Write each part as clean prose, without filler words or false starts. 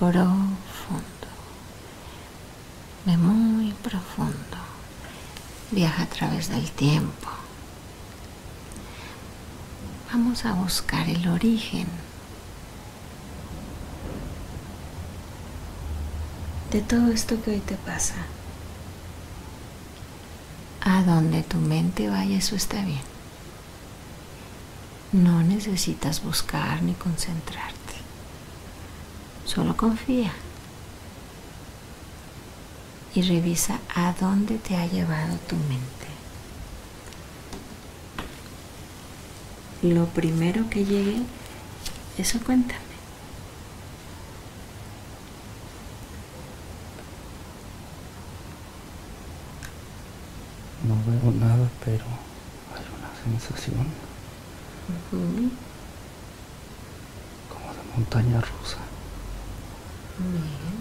profundo, ve muy profundo, viaja a través del tiempo. Vamos a buscar el origen de todo esto que hoy te pasa. A donde tu mente vaya, eso está bien. No necesitas buscar ni concentrarte. Solo confía y revisa a dónde te ha llevado tu mente. Lo primero que llegue, eso cuéntame. No veo nada, pero hay una sensación como de montaña rusa. Bien.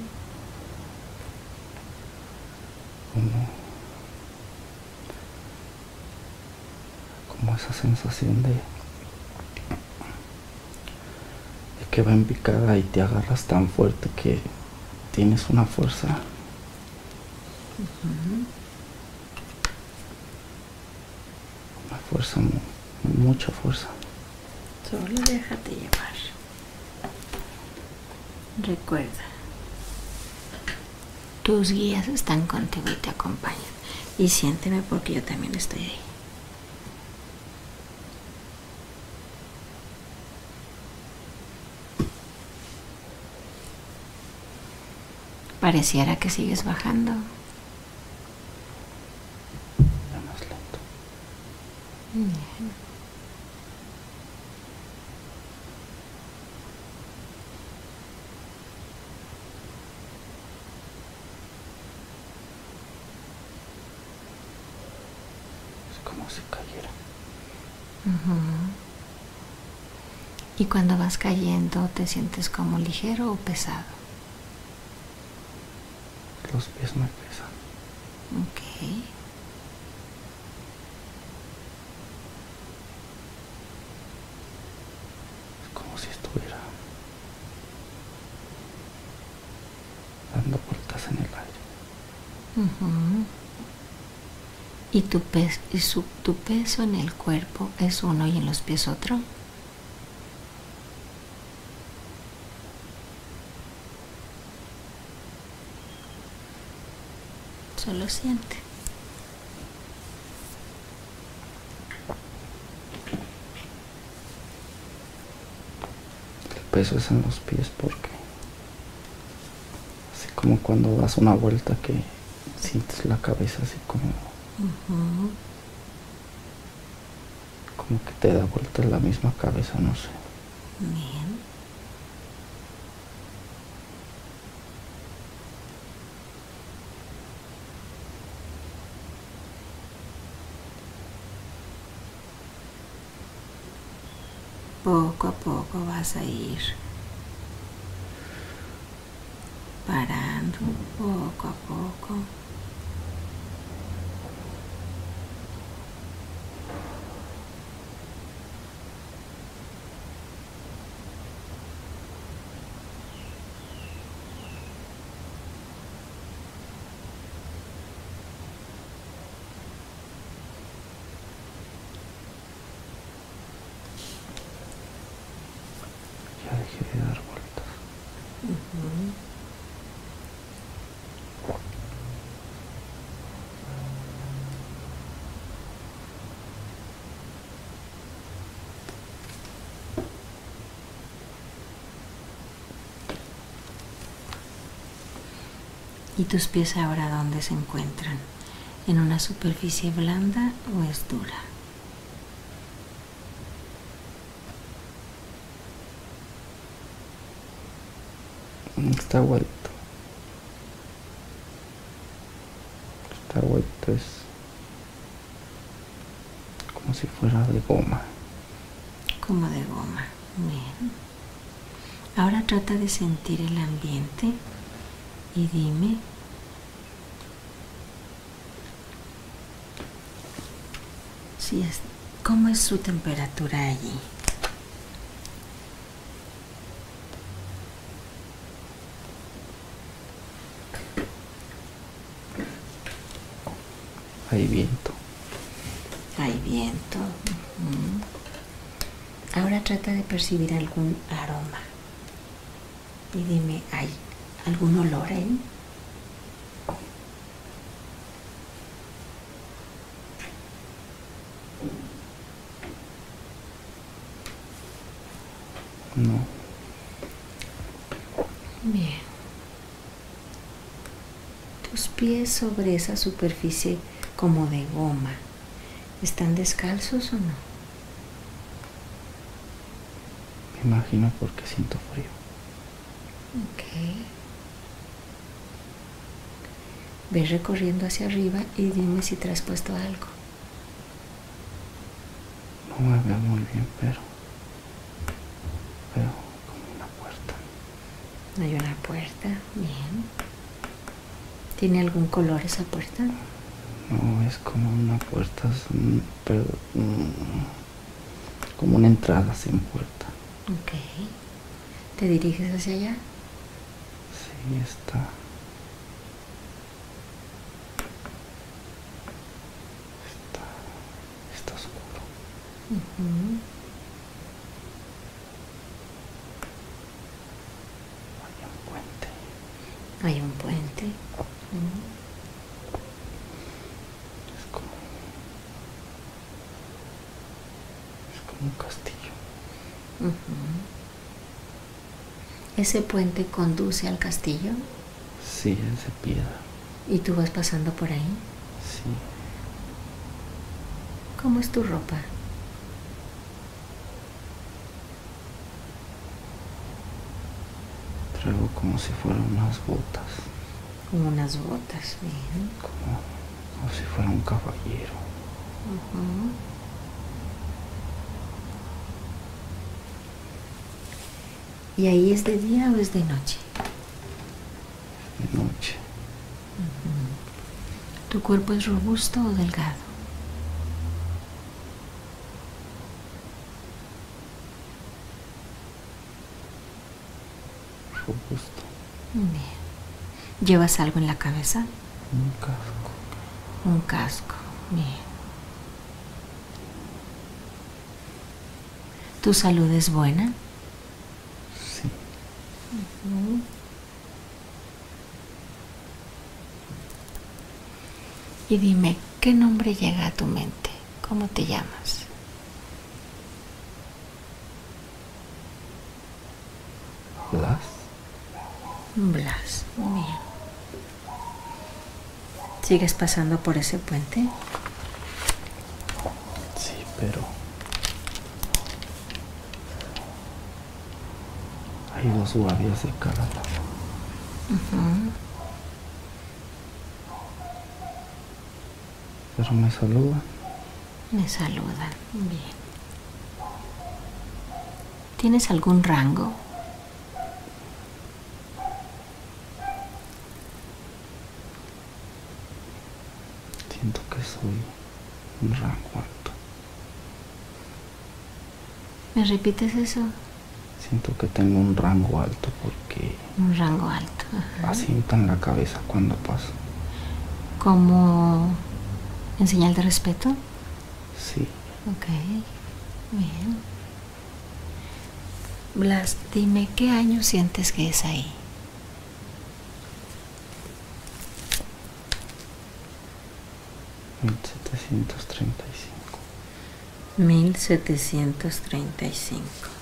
Como esa sensación de que va en picada y te agarras tan fuerte que tienes una fuerza. Una fuerza, mucha fuerza. Solo déjate llevar. Recuerda, tus guías están contigo y te acompañan. Y siénteme porque yo también estoy ahí. Pareciera que sigues bajando. Ya más lento. Bien. Es como si cayera. Y cuando vas cayendo, ¿te sientes como ligero o pesado? Los pies me pesan. Ok. Es como si estuviera dando vueltas en el aire. ¿Y tu peso en el cuerpo es uno y en los pies otro? Solo siente. El peso es en los pies porque así como cuando das una vuelta que sientes la cabeza así como que te da vuelta la misma cabeza, no sé. Bien. Poco a poco vas a ir parando, poco a poco. Ya dejé de dar vueltas. ¿Y tus pies ahora dónde se encuentran? ¿En una superficie blanda o es dura? Está aguadito. Está aguadito, es como si fuera de goma. Como de goma. Bien. Ahora trata de sentir el ambiente y dime cómo es su temperatura allí. hay viento. Hay viento. Ahora trata de percibir algún aroma. Y dime, ¿hay algún olor ahí? No. Bien. Tus pies sobre esa superficie como de goma, ¿están descalzos o no? Me imagino porque siento frío. Ok. Ve recorriendo hacia arriba y dime si te has puesto algo. No me veo muy bien, pero veo como una puerta. Hay una puerta, bien. ¿Tiene algún color esa puerta? No, es como una puerta, pero como una entrada sin puerta. Ok. ¿Te diriges hacia allá? Sí, está oscuro. Hay un puente. Hay un puente. Es como un castillo. ¿Ese puente conduce al castillo? Sí, es de piedra. ¿Y tú vas pasando por ahí? Sí. ¿Cómo es tu ropa? Traigo como si fueran unas botas. Como unas botas, bien. Como si fuera un caballero. ¿Y ahí es de día o es de noche? De noche. ¿Tu cuerpo es robusto o delgado? Robusto. Bien. ¿Llevas algo en la cabeza? Un casco. Un casco, bien. ¿Tu salud es buena? Sí. Y dime, ¿qué nombre llega a tu mente? ¿Cómo te llamas? Blas. Blas, bien. ¿Sigues pasando por ese puente? Sí, pero hay dos guardias de cada lado. Pero me saludan. Me saludan, bien. ¿Tienes algún rango? Siento que soy un rango alto. ¿Me repites eso? Siento que tengo un rango alto porque Un rango alto. asientan la cabeza cuando paso. ¿Como en señal de respeto? Sí. Ok, bien. Blas, dime, ¿qué año sientes que es ahí? $1735. 1735.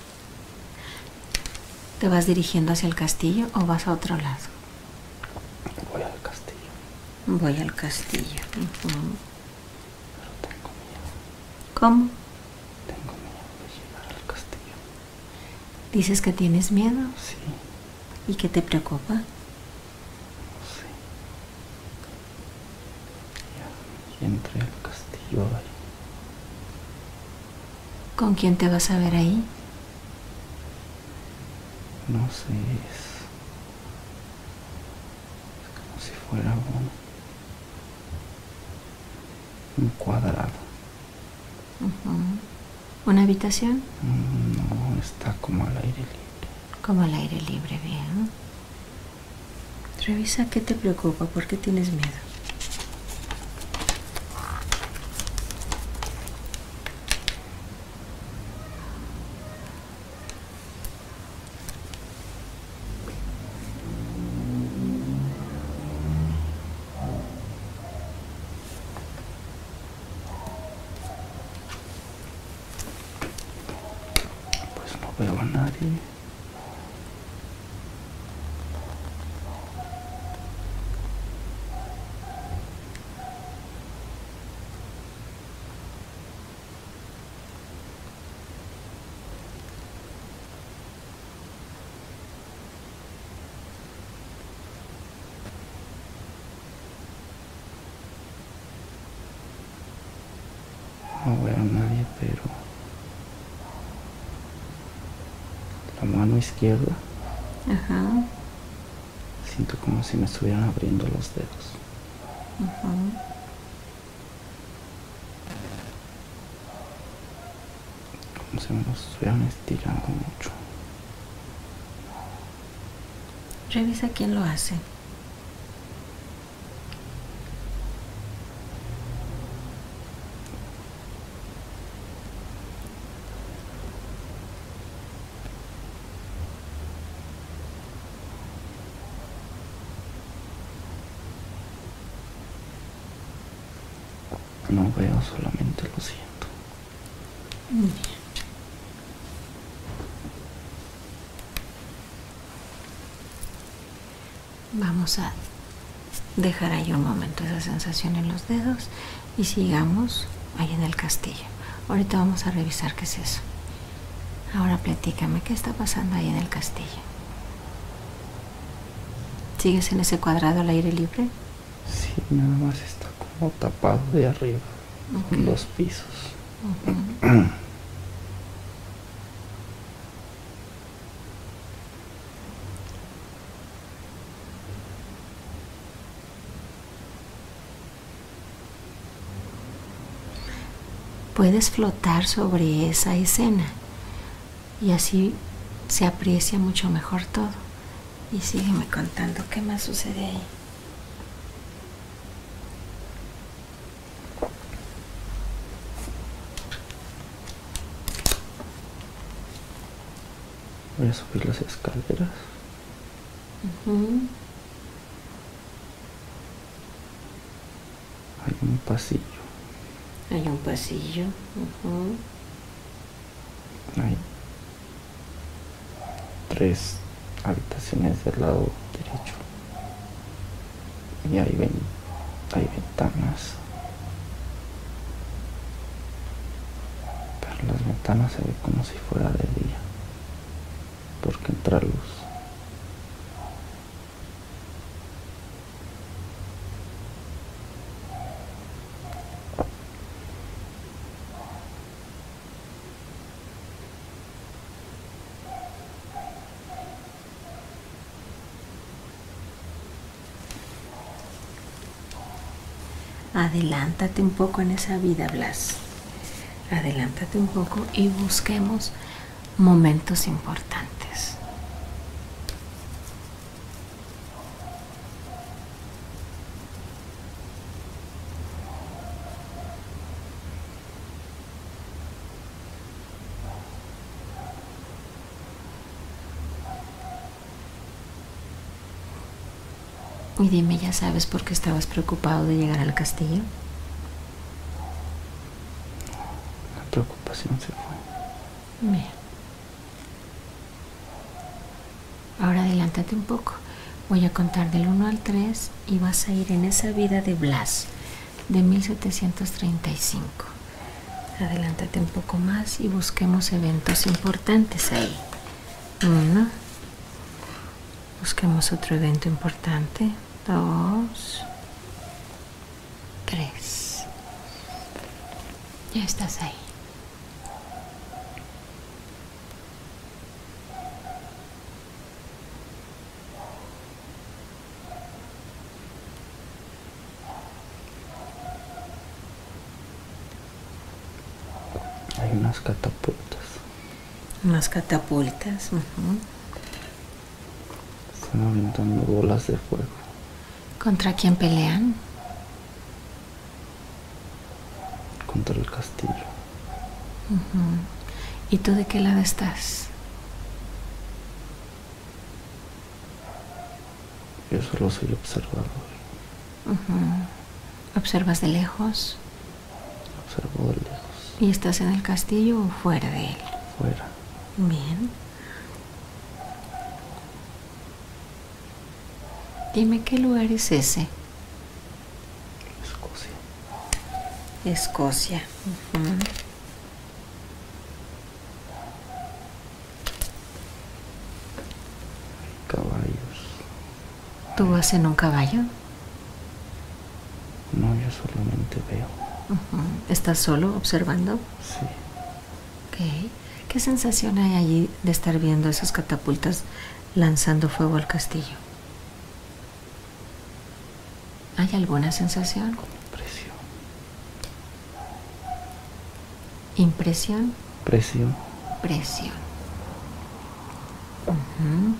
¿Te vas dirigiendo hacia el castillo o vas a otro lado? Voy al castillo. Voy al castillo. Pero tengo miedo. ¿Cómo? Tengo miedo de llegar al castillo. ¿Dices que tienes miedo? Sí. ¿Y qué te preocupa? No sé. Y entré al castillo ahí. ¿Con quién te vas a ver ahí? No sé, es como si fuera un cuadrado. ¿Una habitación? No, está como al aire libre. Como al aire libre, bien. Revisa qué te preocupa, por qué tienes miedo. veo a nadie. No veo a nadie, pero la mano izquierda, Ajá. siento como si me estuvieran abriendo los dedos. Ajá. Como si me los estuvieran estirando mucho. Revisa quién lo hace. No veo, solamente lo siento. Bien. Vamos a dejar ahí un momento esa sensación en los dedos y sigamos ahí en el castillo. Ahorita vamos a revisar qué es eso. Ahora platícame, ¿qué está pasando ahí en el castillo? ¿Sigues en ese cuadrado al aire libre? Sí, nada más está como tapado de arriba, con los pisos. Puedes flotar sobre esa escena y así se aprecia mucho mejor todo. Y sígueme contando qué más sucede ahí. Voy a subir las escaleras. Hay un pasillo. Hay un pasillo. Hay 3 habitaciones del lado derecho. Y hay ventanas. Pero las ventanas se ve como si fuera de día, porque entra luz. Adelántate un poco en esa vida, Blas. Adelántate un poco y busquemos momentos importantes. Y dime, ¿ya sabes por qué estabas preocupado de llegar al castillo? La preocupación se fue. Bien. Ahora adelántate un poco. Voy a contar del 1 al 3 y vas a ir en esa vida de Blas de 1735. Adelántate un poco más y busquemos eventos importantes ahí. 1. Busquemos otro evento importante. 2. 3. Ya estás ahí. Hay unas catapultas. Unas catapultas. Están aventando bolas de fuego. ¿Contra quién pelean? Contra el castillo. ¿Y tú de qué lado estás? Yo solo soy observador. ¿Observas de lejos? Observo de lejos. ¿Y estás en el castillo o fuera de él? Fuera. Bien. Dime qué lugar es ese. Escocia. Escocia. Uh-huh. Caballos. ¿Tú vas en un caballo? No, yo solamente veo. Uh-huh. ¿Estás solo observando? Sí. Ok. ¿Qué sensación hay allí de estar viendo esas catapultas lanzando fuego al castillo? ¿Hay alguna sensación? Presión. ¿Impresión? Presión. Presión. Uh-huh.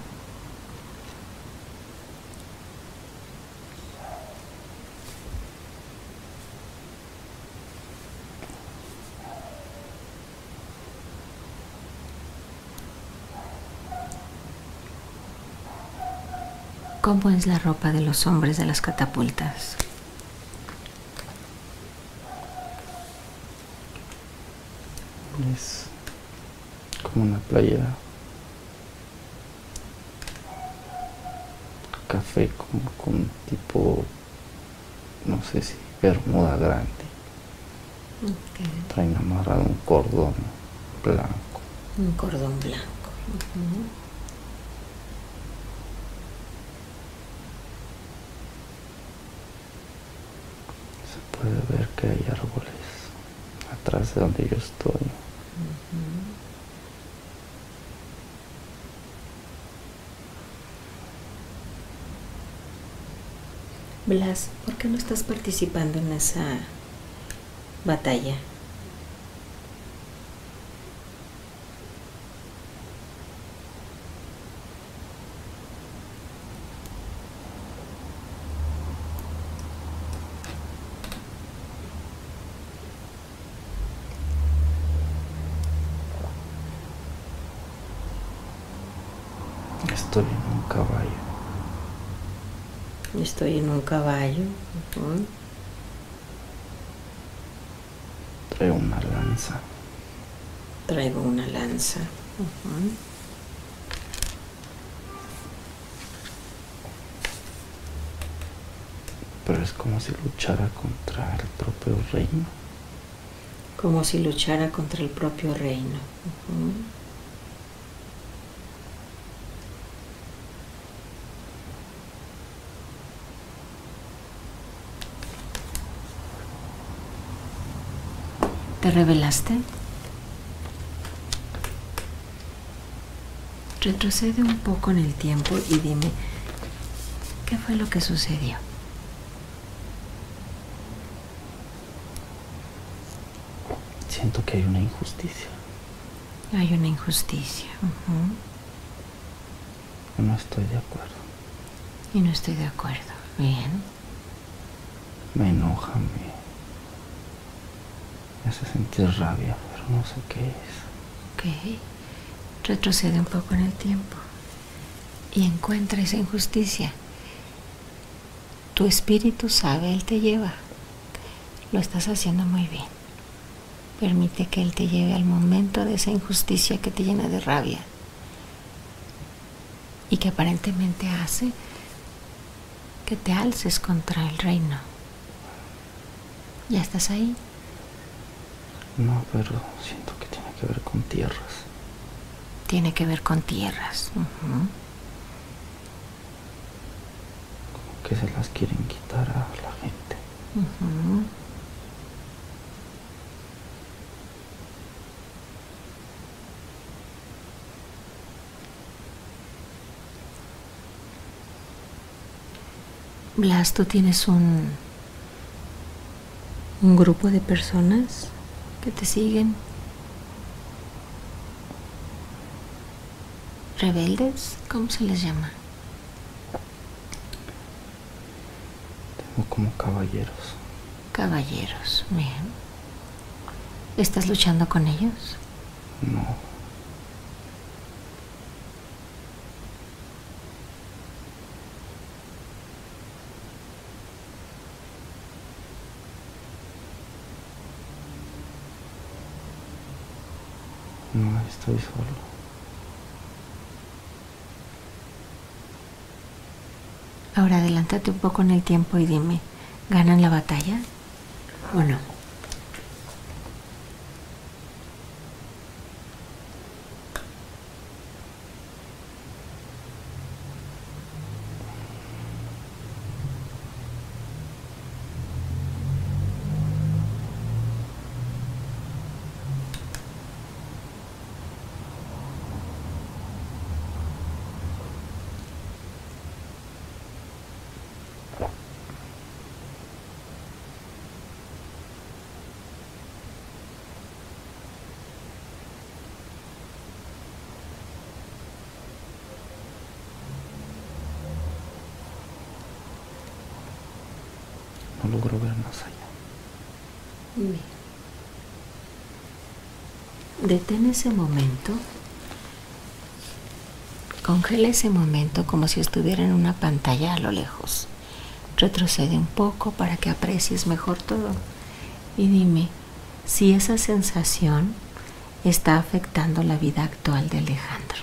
¿Cómo es la ropa de los hombres de las catapultas? Es como una playera café con tipo, no sé si bermuda grande. Okay. Traen amarrado un cordón blanco. Un cordón blanco. Uh-huh. Se puede ver que hay árboles atrás de donde yo estoy. Uh-huh. Blas, ¿por qué no estás participando en esa batalla? Estoy en un caballo. Estoy en un caballo. Uh-huh. Traigo una lanza. Traigo una lanza. Uh-huh. Pero es como si luchara contra el propio reino. Como si luchara contra el propio reino. Uh-huh. ¿Te rebelaste? Retrocede un poco en el tiempo y dime, ¿qué fue lo que sucedió? Siento que hay una injusticia. Hay una injusticia. Uh-huh. No estoy de acuerdo. Y no estoy de acuerdo. Bien. Me enoja, me hace sentir rabia, pero no sé qué es. Ok. Retrocede un poco en el tiempo y encuentra esa injusticia. Tu espíritu sabe, Él te lleva. Lo estás haciendo muy bien. Permite que Él te lleve al momento de esa injusticia que te llena de rabia y que aparentemente hace que te alces contra el reino. ¿Ya estás ahí? No, pero siento que tiene que ver con tierras. Tiene que ver con tierras. Uh-huh. Como que se las quieren quitar a la gente. Uh-huh. Blas, tú tienes un grupo de personas que te siguen. ¿Rebeldes? ¿Cómo se les llama? Tengo como caballeros. Caballeros, bien. ¿Estás luchando con ellos? No. No, estoy solo. Ahora adelántate un poco en el tiempo y dime, ¿ganan la batalla o no? No logro ver más allá. Bien. Detén ese momento. Congela ese momento como si estuviera en una pantalla a lo lejos. Retrocede un poco para que aprecies mejor todo. Y dime si esa sensación está afectando la vida actual de Alejandro.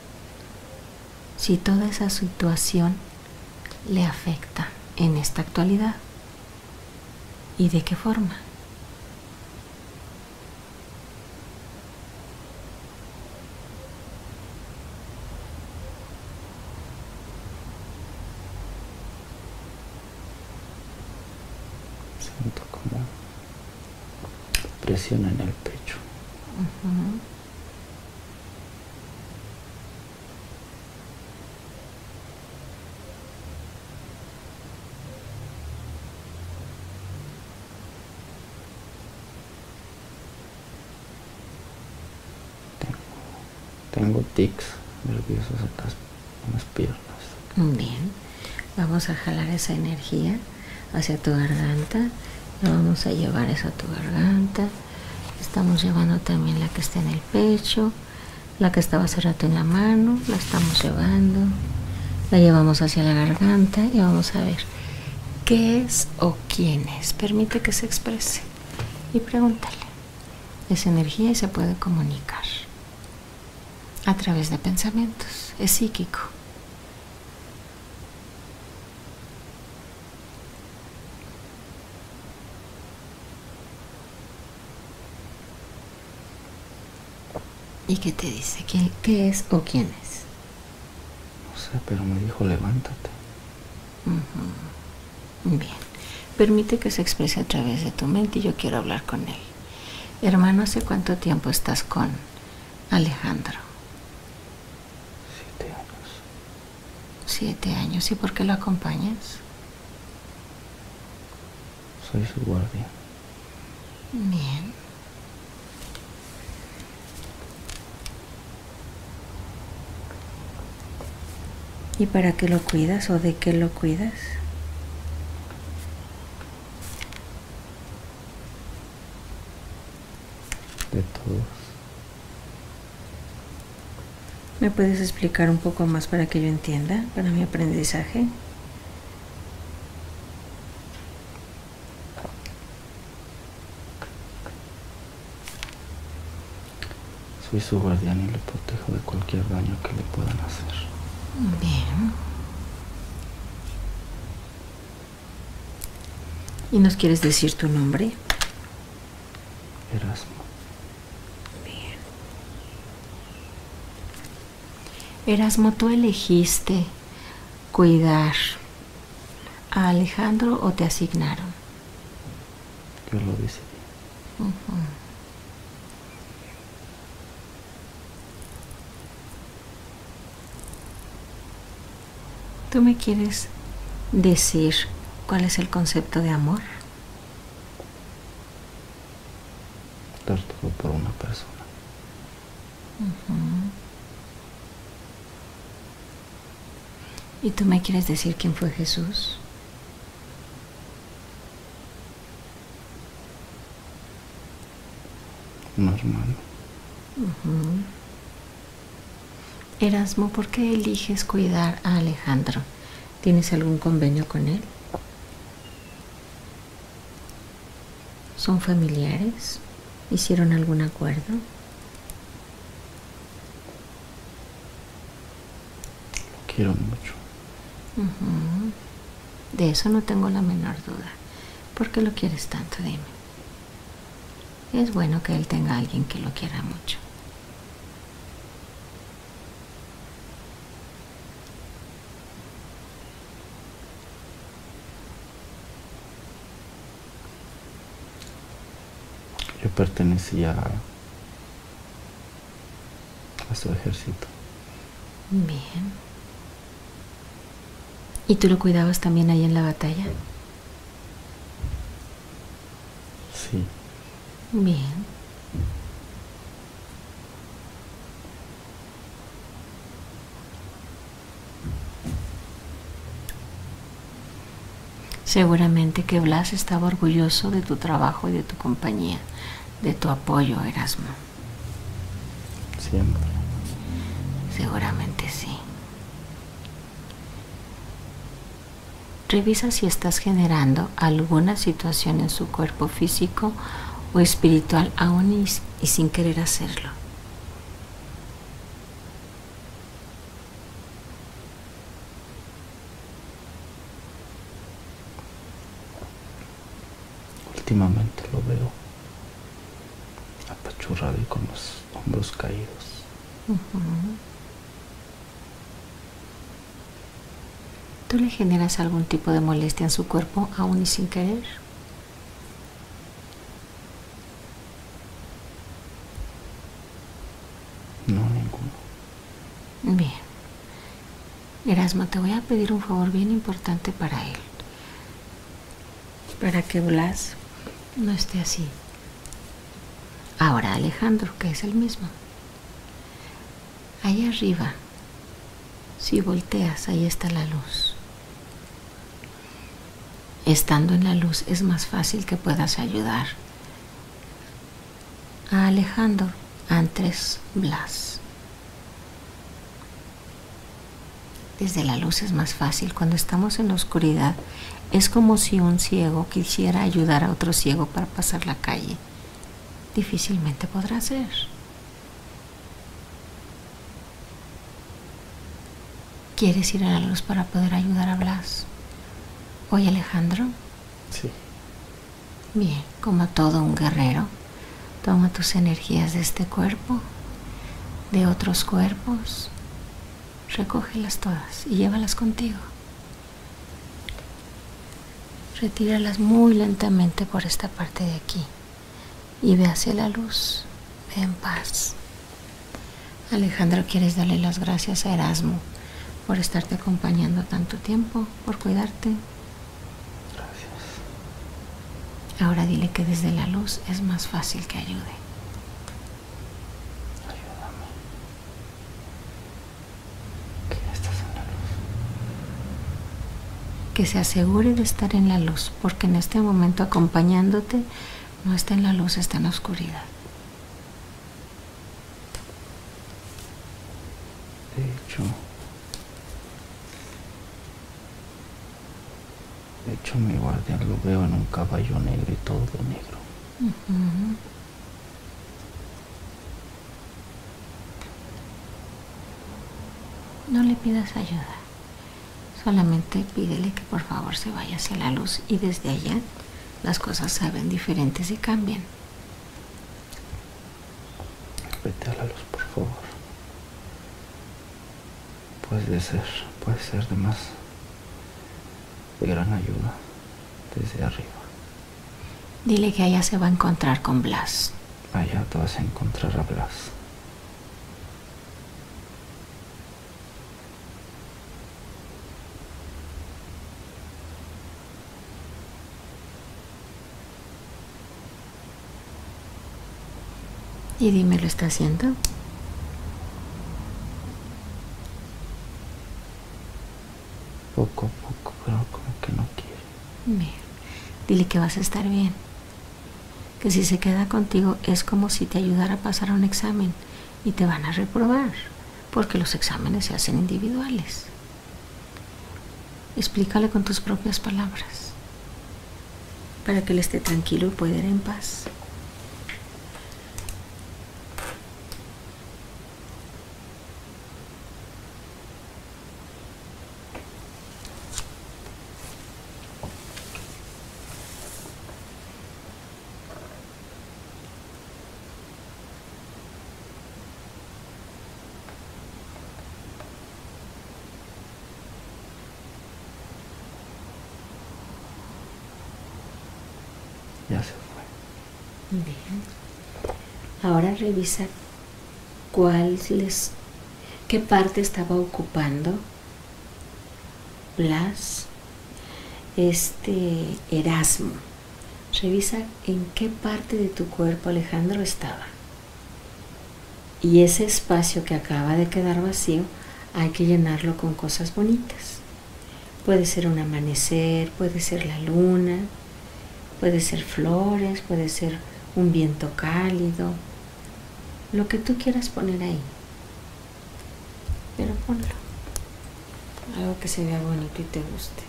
Si toda esa situación le afecta en esta actualidad. ¿Y de qué forma? Siento como presión en el pecho. Tengo tics nerviosos en las piernas. Bien, vamos a jalar esa energía hacia tu garganta. La vamos a llevar eso a tu garganta. Estamos llevando también la que está en el pecho, la que estaba hace rato en la mano, la estamos llevando. La llevamos hacia la garganta y vamos a ver qué es o quién es. Permite que se exprese y pregúntale. Es energía y se puede comunicar a través de pensamientos. Es psíquico. ¿Y qué te dice? ¿Qué es o quién es? No sé, pero me dijo levántate. Bien. Permite que se exprese a través de tu mente y yo quiero hablar con él. Hermano, ¿hace cuánto tiempo estás con Alejandro? 7 años. 7 años. ¿Y por qué lo acompañas? Soy su guardia. Bien. ¿Y para qué lo cuidas o de qué lo cuidas? De todos. ¿Me puedes explicar un poco más para que yo entienda, para mi aprendizaje? Soy su guardián y le protejo de cualquier daño que le puedan hacer. Bien. ¿Y nos quieres decir tu nombre? Erasmo. Bien. Erasmo, ¿tú elegiste cuidar a Alejandro o te asignaron? Yo lo decidí. ¿Tú me quieres decir cuál es el concepto de amor? Dar todo por una persona. ¿Y tú me quieres decir quién fue Jesús? Un hermano. Erasmo, ¿por qué eliges cuidar a Alejandro? ¿Tienes algún convenio con él? ¿Son familiares? ¿Hicieron algún acuerdo? Lo quiero mucho. Ujú. De eso no tengo la menor duda. ¿Por qué lo quieres tanto? Dime. Es bueno que él tenga a alguien que lo quiera mucho. Yo pertenecía a su ejército. Bien. ¿Y tú lo cuidabas también ahí en la batalla? Sí. Bien. Seguramente que Blas estaba orgulloso de tu trabajo y de tu compañía, de tu apoyo, Erasmo. Siempre. Seguramente sí. Revisa si estás generando alguna situación en su cuerpo físico o espiritual aún y sin querer hacerlo. Últimamente lo veo apachurrado y con los hombros caídos. ¿Tú le generas algún tipo de molestia en su cuerpo aún y sin querer? No, ninguno. Bien. Erasmo, te voy a pedir un favor bien importante para él. Para que Blas no esté así. Ahora Alejandro, que es el mismo. Ahí arriba, si volteas, ahí está la luz. Estando en la luz es más fácil que puedas ayudar a Alejandro Andrés Blas. Desde la luz es más fácil. Cuando estamos en la oscuridad es como si un ciego quisiera ayudar a otro ciego para pasar la calle. Difícilmente podrá ser. ¿Quieres ir a la luz para poder ayudar a Blas? Oye, Alejandro. Sí. Bien, como todo un guerrero, toma tus energías de este cuerpo, de otros cuerpos, recógelas todas y llévalas contigo. Retíralas muy lentamente por esta parte de aquí y ve hacia la luz, ve en paz. Alejandro, ¿quieres darle las gracias a Erasmo por estarte acompañando tanto tiempo, por cuidarte? Gracias. Ahora dile que desde la luz es más fácil que ayude. Ayúdame. Que ya estás en la luz. Que se asegure de estar en la luz, porque en este momento acompañándote no está en la luz, está en la oscuridad. De hecho mi guardián lo veo en un caballo negro y todo de negro. No le pidas ayuda, solamente pídele que por favor se vaya hacia la luz y desde allá las cosas se ven diferentes y cambian. Vete a la luz, por favor. Puede ser de gran ayuda desde arriba. Dile que allá se va a encontrar con Blas. Allá te vas a encontrar a Blas. Y dime, ¿lo está haciendo? Poco a poco, pero como que no quiere. Bien. Dile que vas a estar bien. Que si se queda contigo es como si te ayudara a pasar a un examen y te van a reprobar, porque los exámenes se hacen individuales. Explícale con tus propias palabras para que él esté tranquilo y pueda ir en paz. Bien. Ahora revisa qué parte estaba ocupando Blas, Erasmo. Revisa en qué parte de tu cuerpo Alejandro estaba. Y ese espacio que acaba de quedar vacío hay que llenarlo con cosas bonitas. Puede ser un amanecer, puede ser la luna, puede ser flores, puede ser un viento cálido, lo que tú quieras poner ahí. Pero ponlo. Algo que se vea bonito y te guste.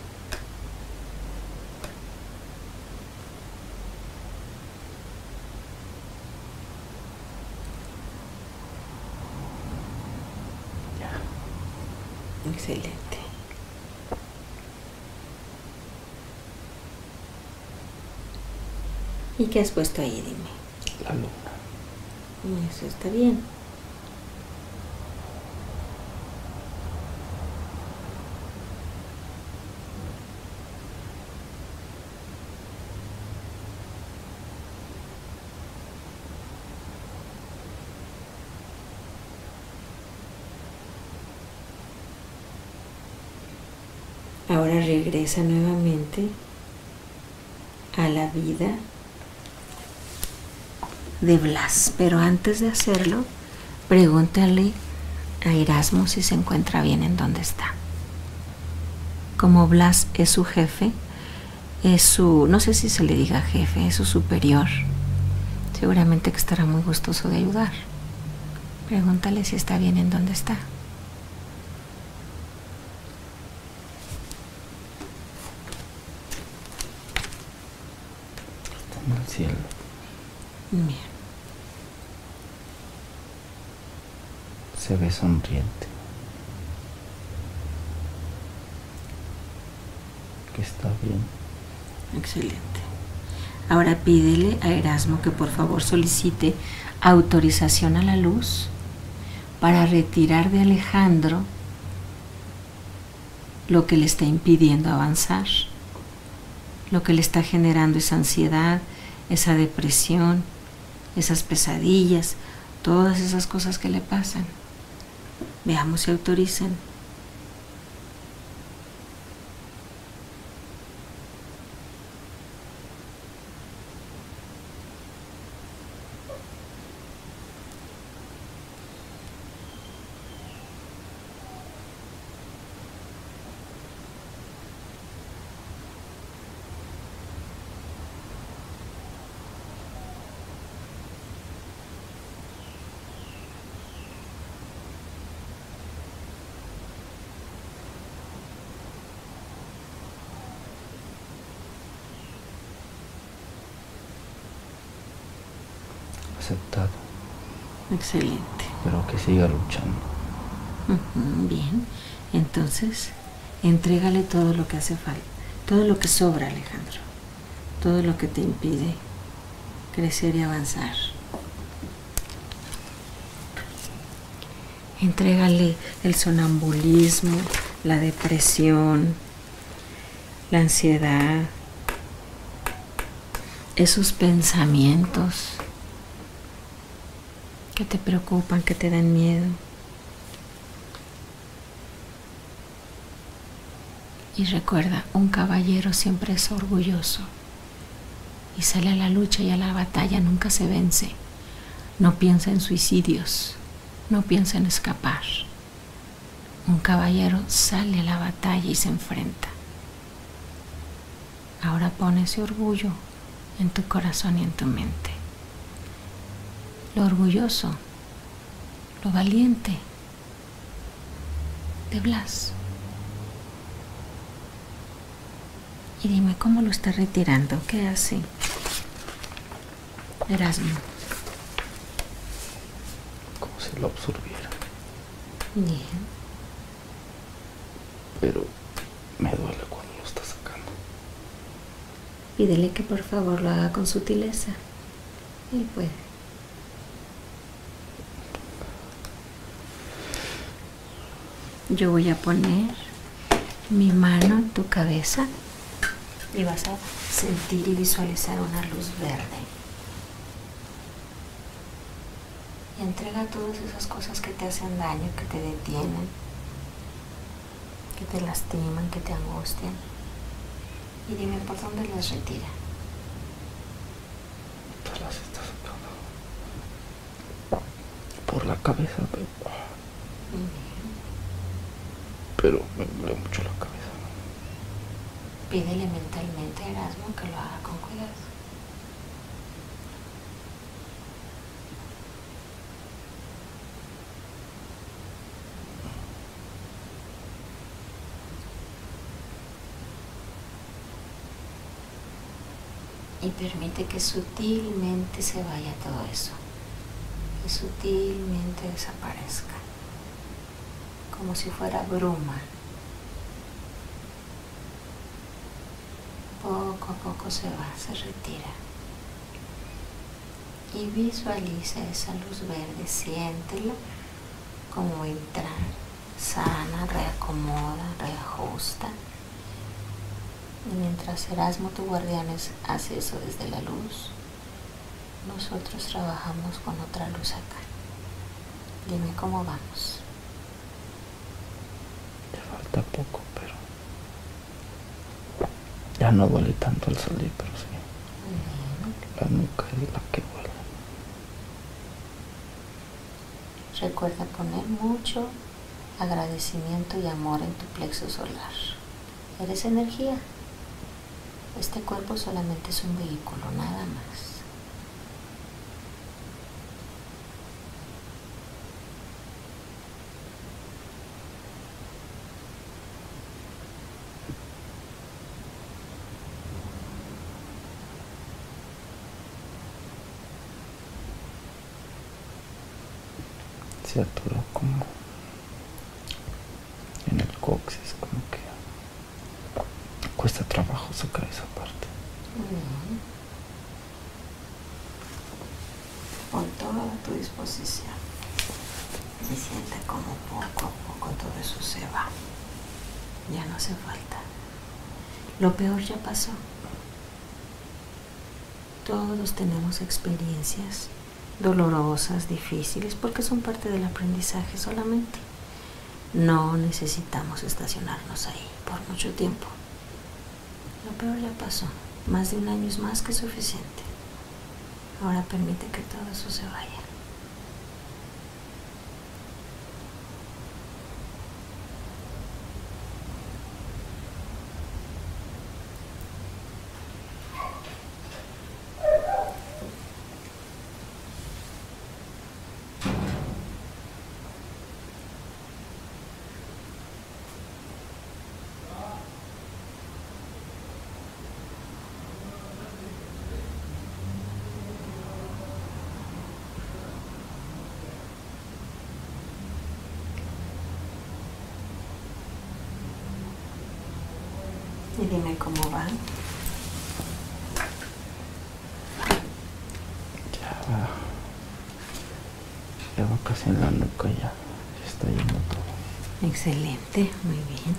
Excelente. ¿Y qué has puesto ahí? Dime. La luna. Eso está bien. Ahora regresa nuevamente a la vida de Blas, pero antes de hacerlo, pregúntale a Erasmo si se encuentra bien en donde está. Como Blas es su jefe, no sé si se le diga jefe, es su superior, seguramente que estará muy gustoso de ayudar. Pregúntale si está bien en donde está. Está en el cielo. Bien. Se ve sonriente. Que está bien. Excelente. Ahora pídele a Erasmo que por favor solicite autorización a la luz para retirar de Alejandro lo que le está impidiendo avanzar, lo que le está generando esa ansiedad, esa depresión, esas pesadillas, todas esas cosas que le pasan. Veamos si autorizan. Aceptado. Excelente. Pero que siga luchando. Bien, entonces entrégale todo lo que hace falta, todo lo que sobra, Alejandro, todo lo que te impide crecer y avanzar. Entrégale el sonambulismo, la depresión, la ansiedad, esos pensamientos que te preocupan, que te dan miedo. Y recuerda, un caballero siempre es orgulloso y sale a la lucha y a la batalla, nunca se vence. No piensa en suicidios, no piensa en escapar. Un caballero sale a la batalla y se enfrenta. Ahora pon ese orgullo en tu corazón y en tu mente. Lo orgulloso, lo valiente de Blas. Y dime cómo lo está retirando, ¿qué hace Erasmo? Como si lo absorbiera. Bien. Pero me duele cuando lo está sacando. Pídele que por favor lo haga con sutileza. Él puede. Yo voy a poner mi mano en tu cabeza y vas a sentir y visualizar una luz verde. Y entrega todas esas cosas que te hacen daño, que te detienen, que te lastiman, que te angustian. Y dime por dónde las retira. Te las estás sacando por la cabeza, pero me duele mucho la cabeza. Pídele mentalmente a Erasmo que lo haga con cuidado. Y permite que sutilmente se vaya todo eso, que sutilmente desaparezca, como si fuera bruma. Poco a poco se va, se retira. Y visualiza esa luz verde, siéntelo como entrar, sana, reacomoda, reajusta. Y mientras Erasmo, tu guardián, hace eso desde la luz, nosotros trabajamos con otra luz acá. Dime cómo vamos. Te falta poco, pero ya no duele tanto el salir, pero sí. La nuca es la que duele. Recuerda poner mucho agradecimiento y amor en tu plexo solar. Eres energía. Este cuerpo solamente es un vehículo, nada más. Se atoró como en el coxis, como que cuesta trabajo sacar esa parte. Pon todo a tu disposición y siente como poco a poco todo eso se va. Ya no hace falta. Lo peor ya pasó. Todos tenemos experiencias dolorosas, difíciles, porque son parte del aprendizaje solamente. No necesitamos estacionarnos ahí por mucho tiempo. Lo peor ya pasó. Más de un año es más que suficiente. Ahora permite que todo eso se vaya. Y dime cómo va. Ya va casi en la nuca, ya está yendo todo. Excelente, muy bien.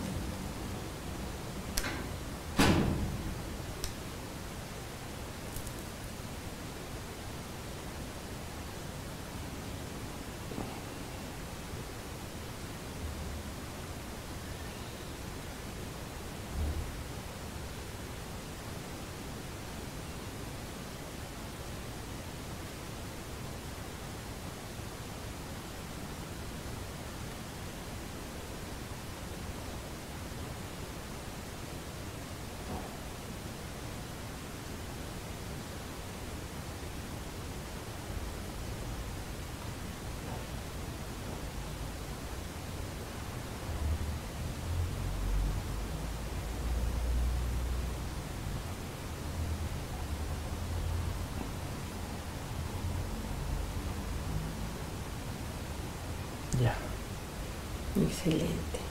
Ya. Excelente.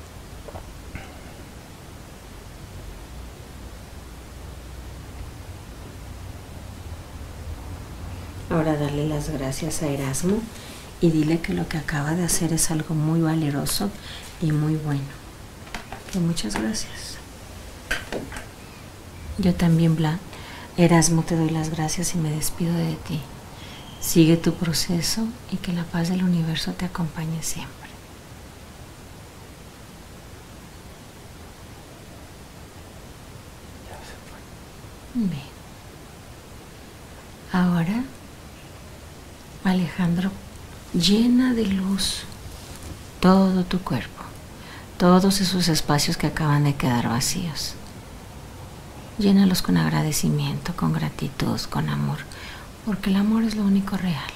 Ahora darle las gracias a Erasmo y dile que lo que acaba de hacer es algo muy valeroso y muy bueno. Que muchas gracias. Yo también, Bla. Erasmo, te doy las gracias y me despido de ti. Sigue tu proceso y que la paz del universo te acompañe siempre. Ya se fue. Bien. Ahora, Alejandro, llena de luz todo tu cuerpo, todos esos espacios que acaban de quedar vacíos. Llénalos con agradecimiento, con gratitud, con amor, porque el amor es lo único real.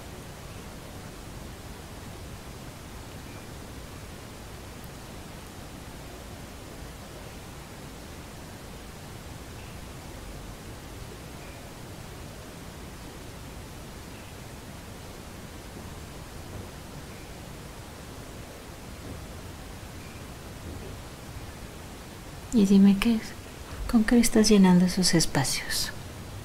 Y dime qué es, con qué estás llenando esos espacios.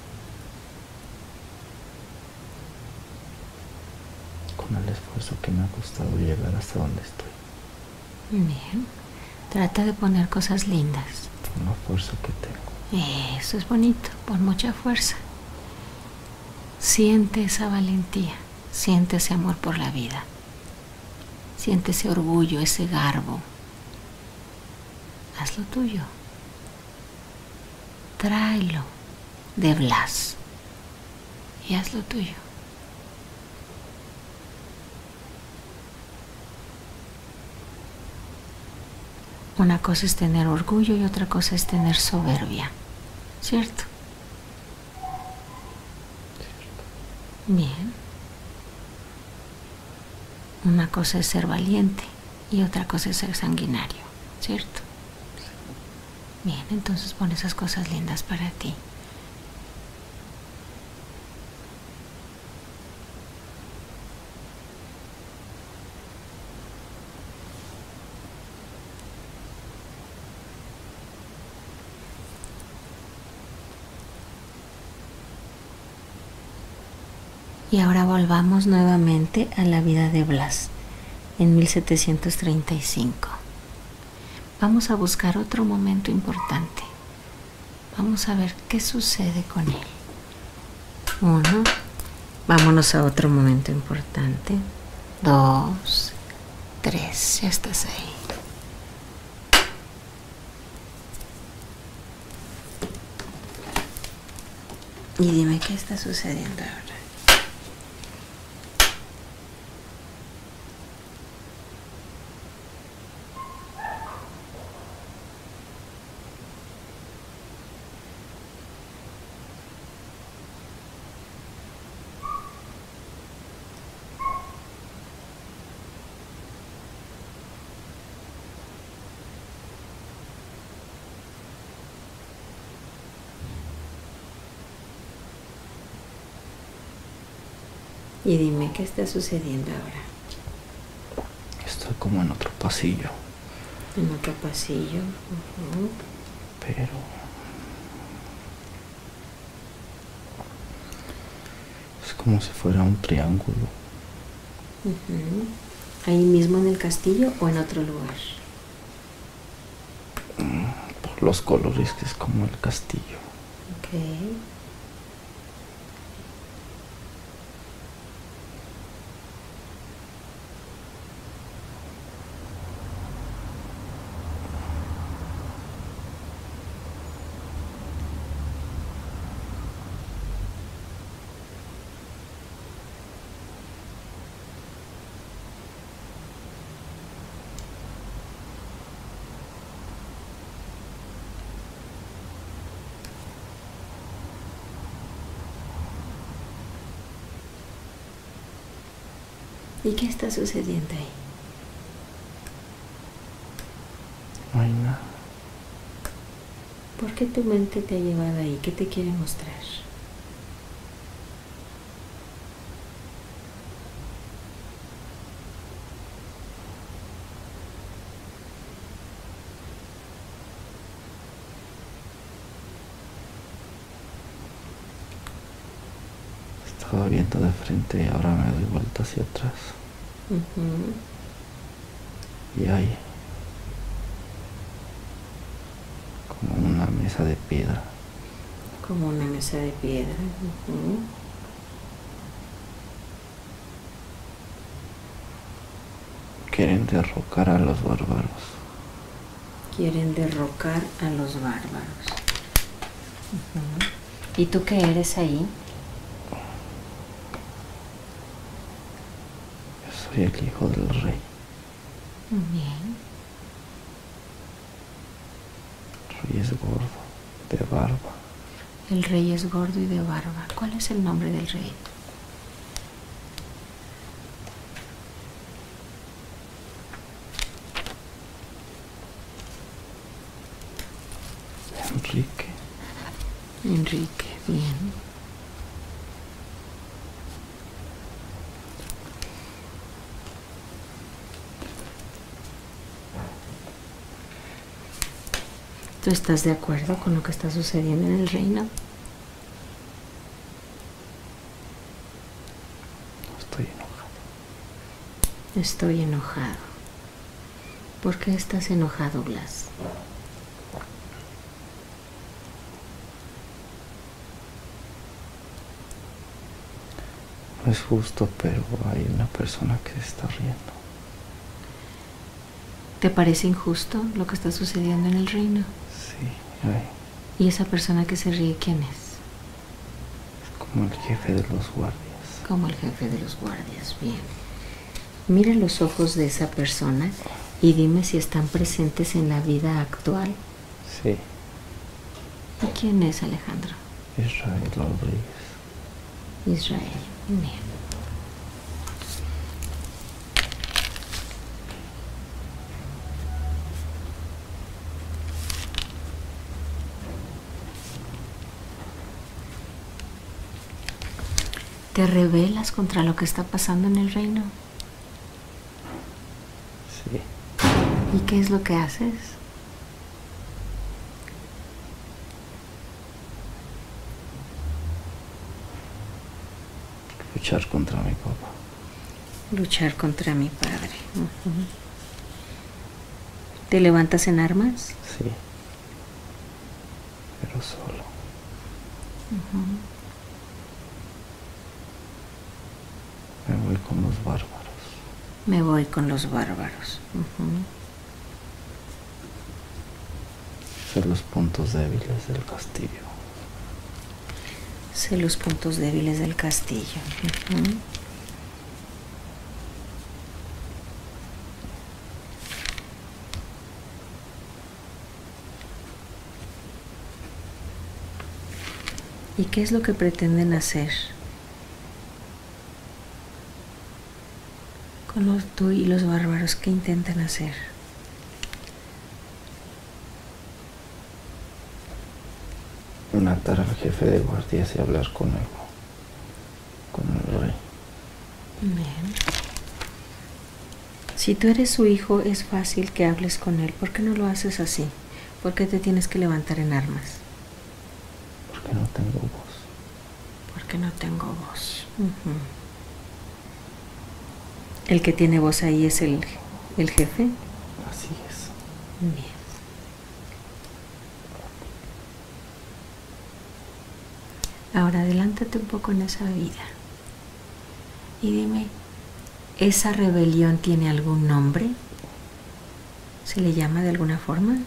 Con el esfuerzo que me ha costado llegar hasta donde estoy. Bien. Trata de poner cosas lindas. Con la fuerza que tengo. Eso es bonito, pon mucha fuerza. Siente esa valentía, siente ese amor por la vida. Siente ese orgullo, ese garbo. Haz lo tuyo. Tráelo de Blas y haz lo tuyo. Una cosa es tener orgullo y otra cosa es tener soberbia, ¿cierto? Bien. Una cosa es ser valiente y otra cosa es ser sanguinario, ¿cierto? Bien, entonces pon esas cosas lindas para ti. Y ahora volvamos nuevamente a la vida de Blas en 1735. Vamos a buscar otro momento importante. Vamos a ver qué sucede con él. 1. Vámonos a otro momento importante. 2, 3. Ya estás ahí. Y dime qué está sucediendo ahora. Y dime qué está sucediendo ahora. Estoy como en otro pasillo. En otro pasillo. Pero es como si fuera un triángulo. ¿Ahí mismo en el castillo o en otro lugar? Por los colores, que es como el castillo. Ok. ¿Y qué está sucediendo ahí? No hay nada. ¿Por qué tu mente te ha llevado ahí? ¿Qué te quiere mostrar? Estaba viendo de frente y ahora me doy vuelta hacia atrás. Y hay como una mesa de piedra. Como una mesa de piedra. quieren derrocar a los bárbaros. Quieren derrocar a los bárbaros. ¿Y tú qué eres ahí? Yo soy el hijo del rey. Bien. El rey es gordo, de barba. El rey es gordo y de barba. ¿Cuál es el nombre del rey? Enrique. Enrique, bien. ¿Tú estás de acuerdo con lo que está sucediendo en el reino? Estoy enojado. Estoy enojado. ¿Por qué estás enojado, Blas? No es justo, pero hay una persona que se está riendo. ¿Te parece injusto lo que está sucediendo en el reino? Sí, hay. ¿Y esa persona que se ríe quién es? Es como el jefe de los guardias. Como el jefe de los guardias, bien. Mira los ojos de esa persona y dime si están presentes en la vida actual. Sí. ¿Y quién es Alejandro? Israel Rodríguez. Israel, bien. ¿Te rebelas contra lo que está pasando en el reino? Sí. ¿Y qué es lo que haces? Luchar contra mi papá. Luchar contra mi padre. ¿Te levantas en armas? Sí. Pero solo. Me voy con los bárbaros. Me voy con los bárbaros. Sé los puntos débiles del castillo. Sé los puntos débiles del castillo. ¿Y qué es lo que pretenden hacer? Con tú y los bárbaros, ¿qué intentan hacer? Matar al jefe de guardias y hablar con él. Con el rey. Bien. Si tú eres su hijo, es fácil que hables con él. ¿Por qué no lo haces así? ¿Por qué te tienes que levantar en armas? Porque no tengo voz. Porque no tengo voz. ¿El que tiene voz ahí es el jefe? Así es. Bien. Ahora adelántate un poco en esa vida y dime, ¿esa rebelión tiene algún nombre? ¿Se le llama de alguna forma?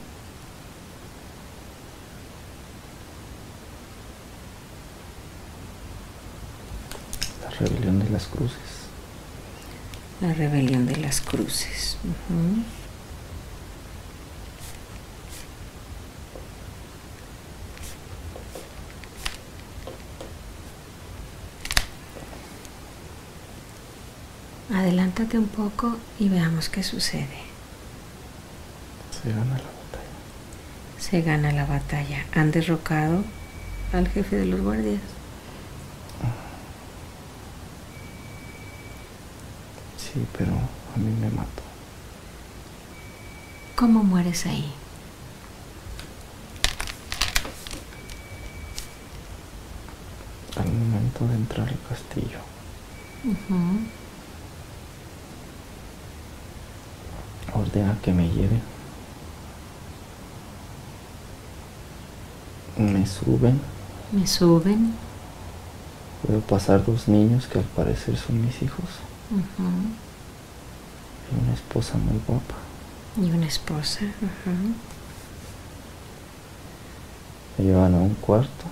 La rebelión de las cruces. La rebelión de las cruces. Adelántate un poco y veamos qué sucede. Se gana la batalla. Se gana la batalla. ¿Han derrocado al jefe de los guardias? Sí, pero a mí me mató. ¿Cómo mueres ahí? Al momento de entrar al castillo. Ordena que me lleven. Me suben. Me suben. Veo pasar dos niños que al parecer son mis hijos. Y una esposa muy guapa. Y una esposa. Me llevan a un cuarto.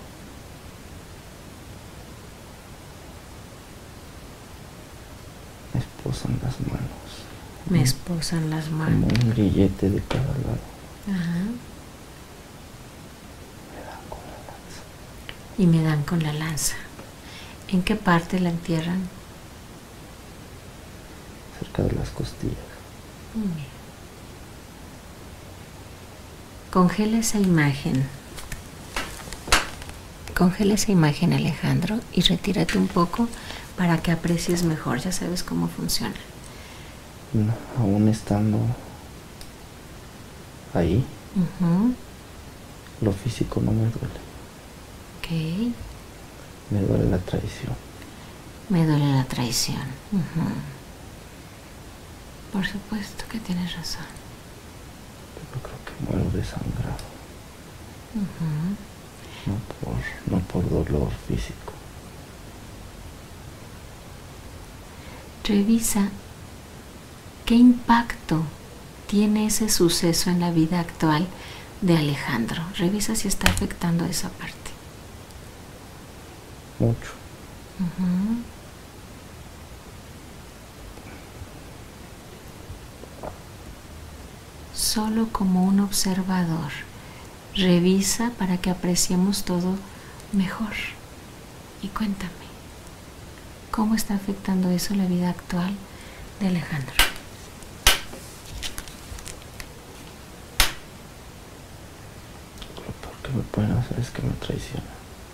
Me esposan las manos. Me esposan las Como manos. un grillete de cada lado. Ajá. Me dan con la lanza. Y me dan con la lanza. ¿En qué parte la entierran? Cerca de las costillas. Muy bien. Congela esa imagen. Congela esa imagen, Alejandro, y retírate un poco para que aprecies mejor. Ya sabes cómo funciona. No, aún estando ahí, lo físico no me duele. Ok. Me duele la traición. Me duele la traición. Por supuesto que tienes razón. Pero creo que muero desangrado. No por dolor físico. Revisa qué impacto tiene ese suceso en la vida actual de Alejandro. Revisa si está afectando esa parte. Mucho. Solo como un observador. Revisa para que apreciemos todo mejor. Y cuéntame, ¿cómo está afectando eso la vida actual de Alejandro? Lo peor que me pueden hacer es que me traicionen.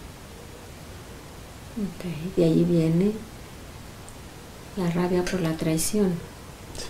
Okay. De ahí viene la rabia por la traición. Sí.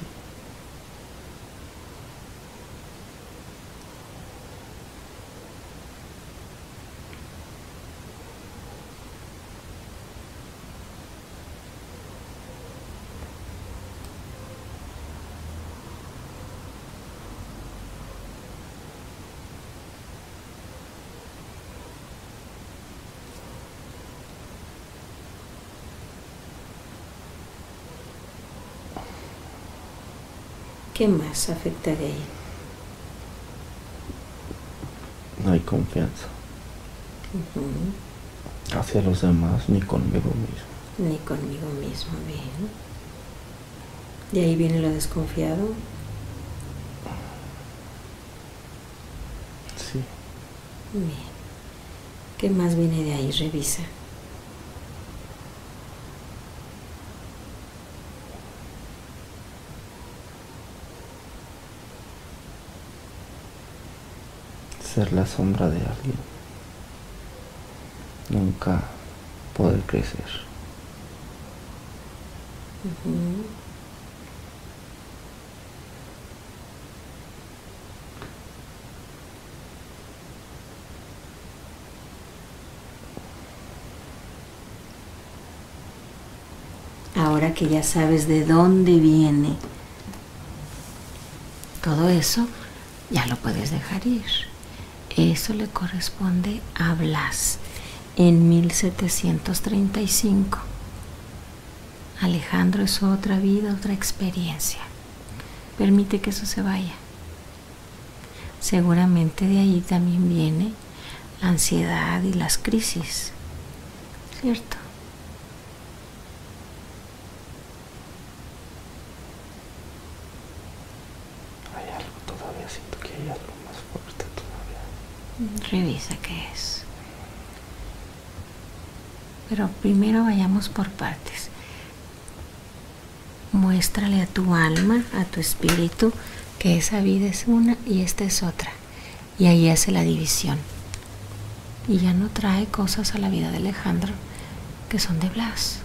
¿Qué más afecta de ahí? No hay confianza. Hacia los demás ni conmigo mismo. Ni conmigo mismo, bien. De ahí viene lo desconfiado. Sí. Bien. ¿Qué más viene de ahí? Revisa. Ser la sombra de alguien. Nunca poder crecer. Ahora que ya sabes de dónde viene todo eso, ya lo puedes dejar ir. Eso le corresponde a Blas en 1735. Alejandro es otra vida, otra experiencia. Permite que eso se vaya. Seguramente de ahí también viene la ansiedad y las crisis, ¿cierto? Hay algo todavía, siento que hay algo más fuerte todavía. Revisa qué es. Pero primero vayamos por partes. Muéstrale a tu alma, a tu espíritu, que esa vida es una y esta es otra. Y ahí hace la división. Y ya no trae cosas a la vida de Alejandro que son de Blas.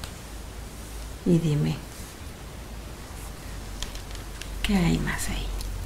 Y dime, ¿qué hay más ahí?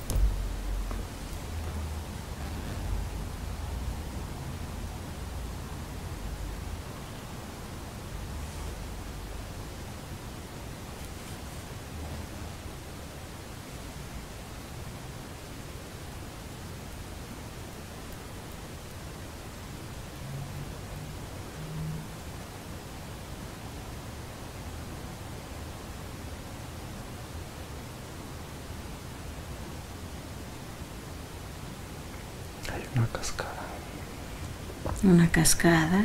Una cascada. Una cascada.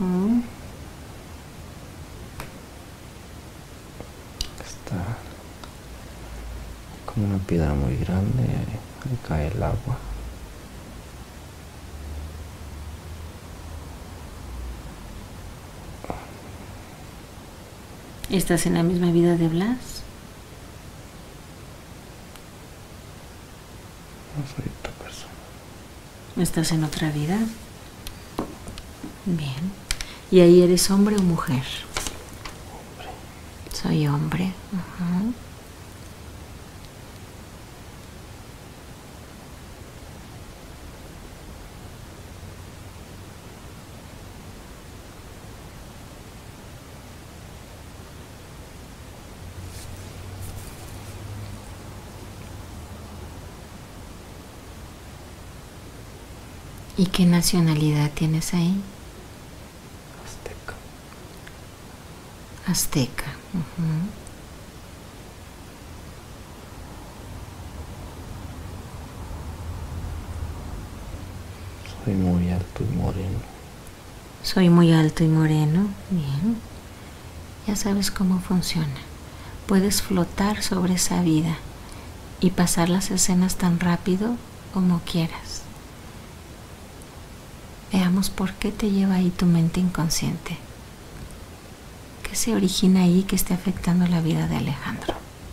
Está como una piedra muy grande, ahí cae el agua. ¿Estás en la misma vida de Blas? No soy otra persona. ¿Estás en otra vida? Bien. ¿Y ahí eres hombre o mujer? Hombre. Soy hombre. ¿Y qué nacionalidad tienes ahí? Azteca. Azteca. Soy muy alto y moreno. Soy muy alto y moreno. Bien. Ya sabes cómo funciona. Puedes flotar sobre esa vida y pasar las escenas tan rápido como quieras. Veamos por qué te lleva ahí tu mente inconsciente. ¿Qué se origina ahí que esté afectando la vida de Alejandro?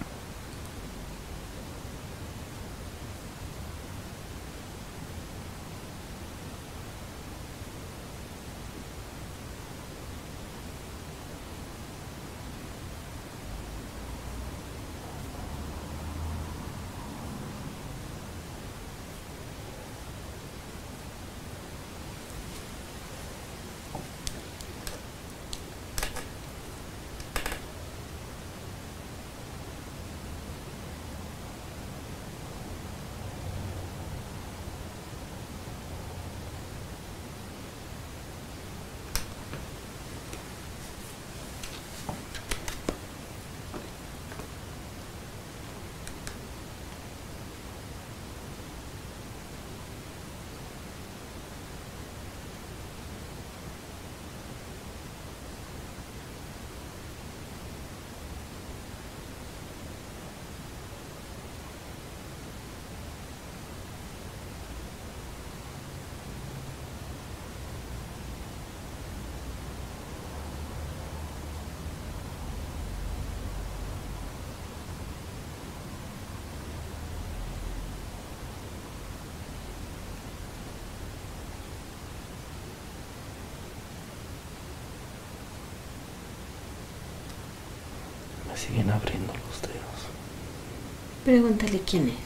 Me siguen abriendo los dedos. Pregúntale quién es.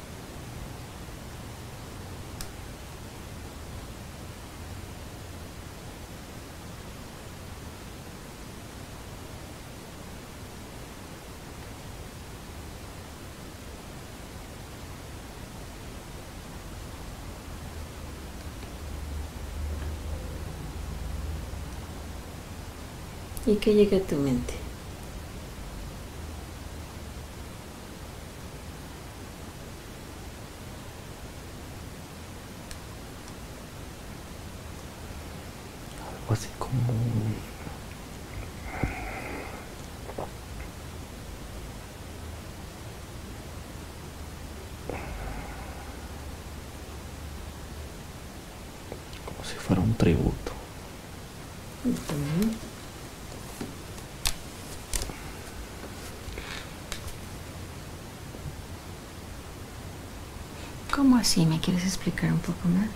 ¿Y qué llega a tu mente? Algo así como si fuera un tributo. ¿Cómo así? ¿Me quieres explicar un poco más?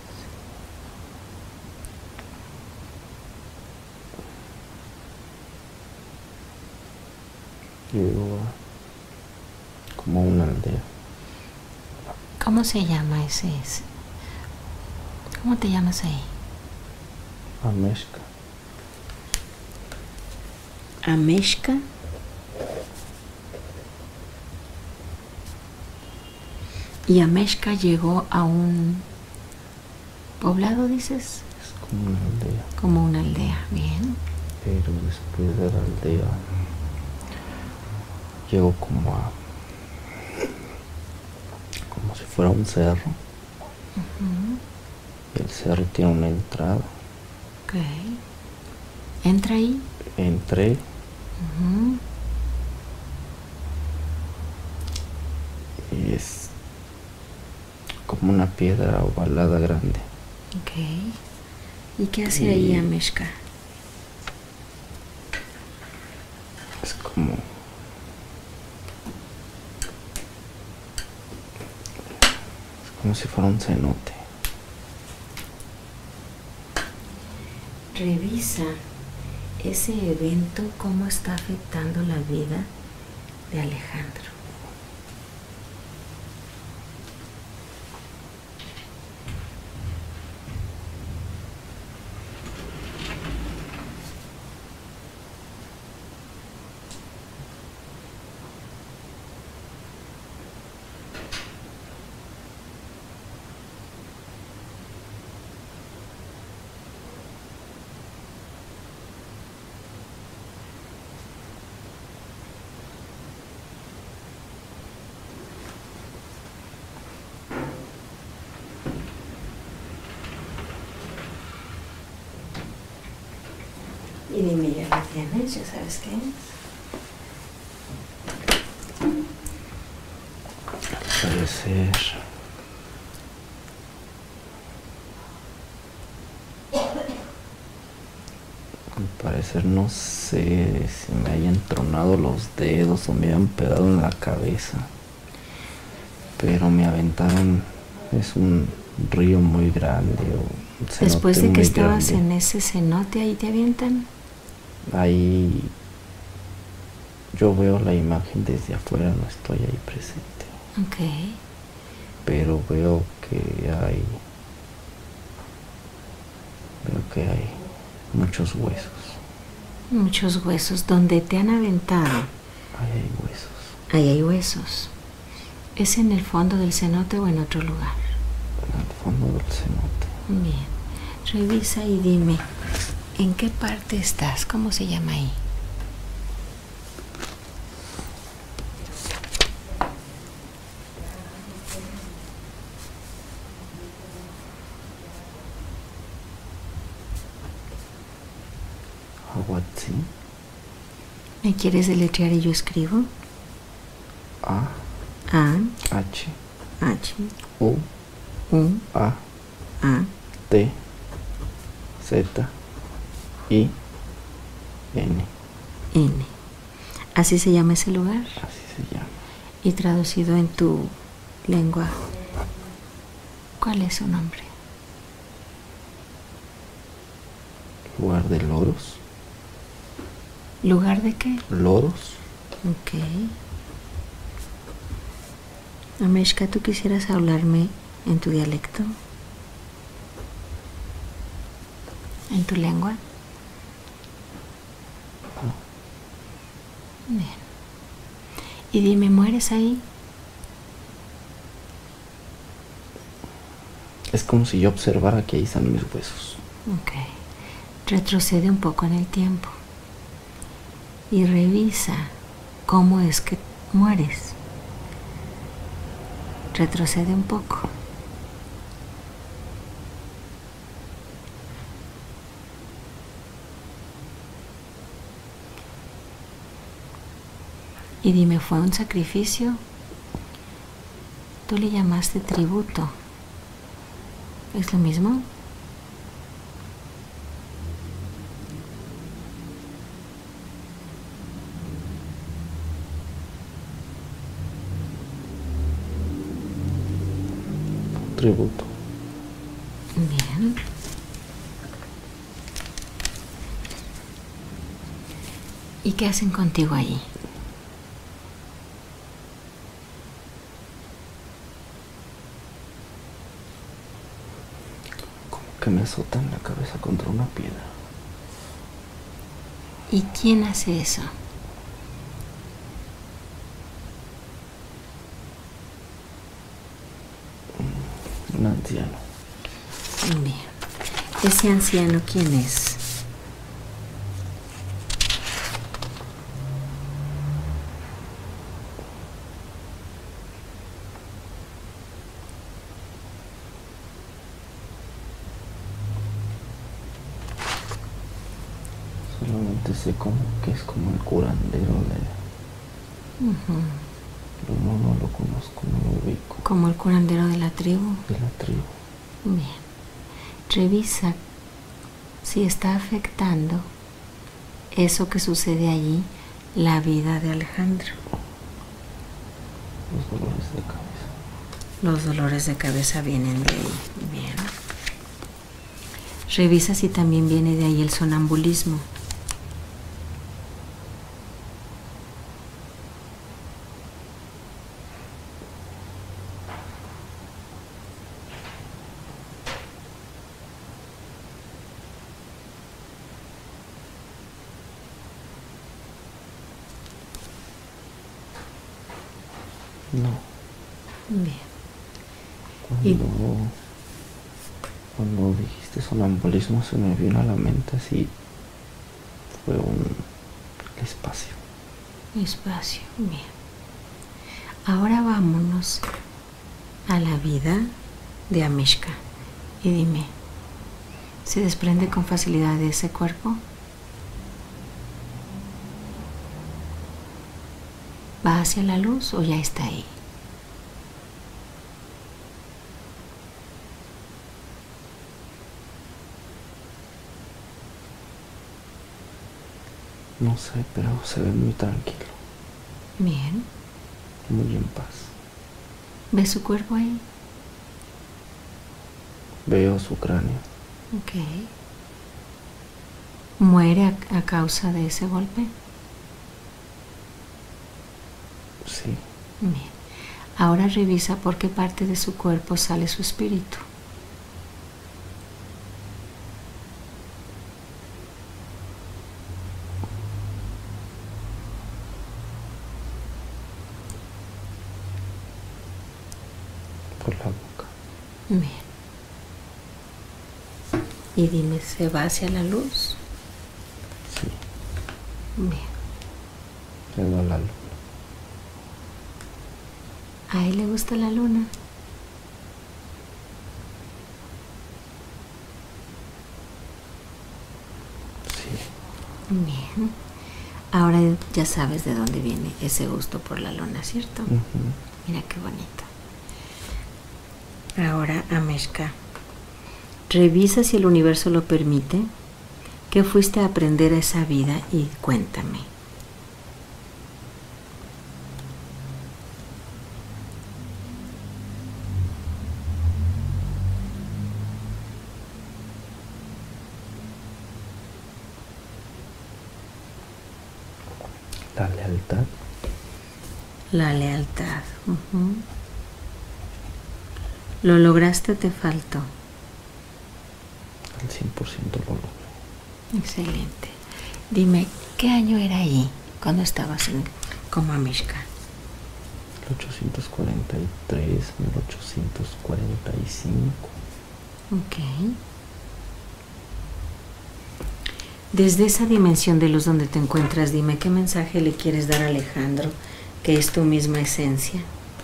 Llego como a una aldea. ¿Cómo se llama ese? ¿Cómo te llamas ahí? Ameshka. Ameshka. Y Ameshka llegó a un poblado, dices. Es como una aldea. Como una aldea, bien. Pero después de la aldea llegó como si fuera un cerro. Y el cerro tiene una entrada. Ok. Entra ahí. Entré. Y es como una piedra ovalada grande. Ok. ¿Y qué hace ahí Ameshka? Es como si fuera un cenote. Revisa ese evento, cómo está afectando la vida de Alejandro. Y dime, ¿ya la tienes? ¿Ya sabes qué es? Puede ser. Al parecer no sé si me hayan tronado los dedos o me hayan pegado en la cabeza. Pero me aventaron. Es un río muy grande o un cenote. Después de que muy estabas grande. en ese cenote, ahí te avientan. Ahí yo veo la imagen desde afuera, no estoy ahí presente. Ok. Pero veo que hay muchos huesos. Muchos huesos. Donde te han aventado, Ahí hay huesos. ahí hay huesos. ¿Es en el fondo del cenote o en otro lugar? En el fondo del cenote. Bien. Revisa y dime, ¿en qué parte estás? ¿Cómo se llama ahí? Aguatsi. ¿Me quieres deletrear y yo escribo? A. A. H. H. U. U. A. A. T. Z. I. N. N. ¿Así se llama ese lugar? Así se llama. Y traducido en tu lengua, ¿cuál es su nombre? Lugar de loros. ¿Lugar de qué? Loros. Ok. Ameshka, ¿tú quisieras hablarme en tu dialecto? ¿En tu lengua? Bien. Y dime, ¿mueres ahí? Es como si yo observara que ahí están mis huesos. Ok. Retrocede un poco en el tiempo y revisa cómo es que mueres. Retrocede un poco. Y dime, ¿fue un sacrificio? Tú le llamaste tributo. ¿Es lo mismo? Tributo. Bien. ¿Y qué hacen contigo ahí? Como que me azotan la cabeza contra una piedra. ¿Y quién hace eso? Un anciano. Bien. ¿Ese anciano quién es? solamente sé como que es como el curandero pero no lo conozco, no lo ubico. Como el curandero de la tribu. De la tribu. Bien. Revisa si está afectando eso que sucede allí, la vida de Alejandro. Los dolores de cabeza. Los dolores de cabeza vienen de ahí. Bien. Revisa si también viene de ahí el sonambulismo. No. Bien. Cuando dijiste sonambulismo se me vino a la mente así, fue un espacio. Espacio, bien. Ahora vámonos a la vida de Amishka y dime, ¿se desprende con facilidad de ese cuerpo? ¿Va hacia la luz o ya está ahí? No sé, pero se ve muy tranquilo. Bien. Muy en paz. ¿Ves su cuerpo ahí? Veo su cráneo. Ok. ¿Muere a causa de ese golpe? Sí. Bien. Ahora revisa por qué parte de su cuerpo sale su espíritu. Por la boca. Bien. Y dime, ¿se va hacia la luz? Sí. Bien. Le da la luna. ¿A él le gusta la luna? Sí. Bien. Ahora ya sabes de dónde viene ese gusto por la luna, ¿cierto? Mira qué bonito. Ahora, Ameshka, revisa si el universo lo permite. ¿Qué fuiste a aprender a esa vida? Y cuéntame. La lealtad. La lealtad. ¿Lo lograste o te faltó? Al 100% lo logré. Excelente. Dime, ¿qué año era ahí cuando estabas como Amishka? 1843, 1845. Ok. Desde esa dimensión de luz donde te encuentras, dime qué mensaje le quieres dar a Alejandro, que es tu misma esencia.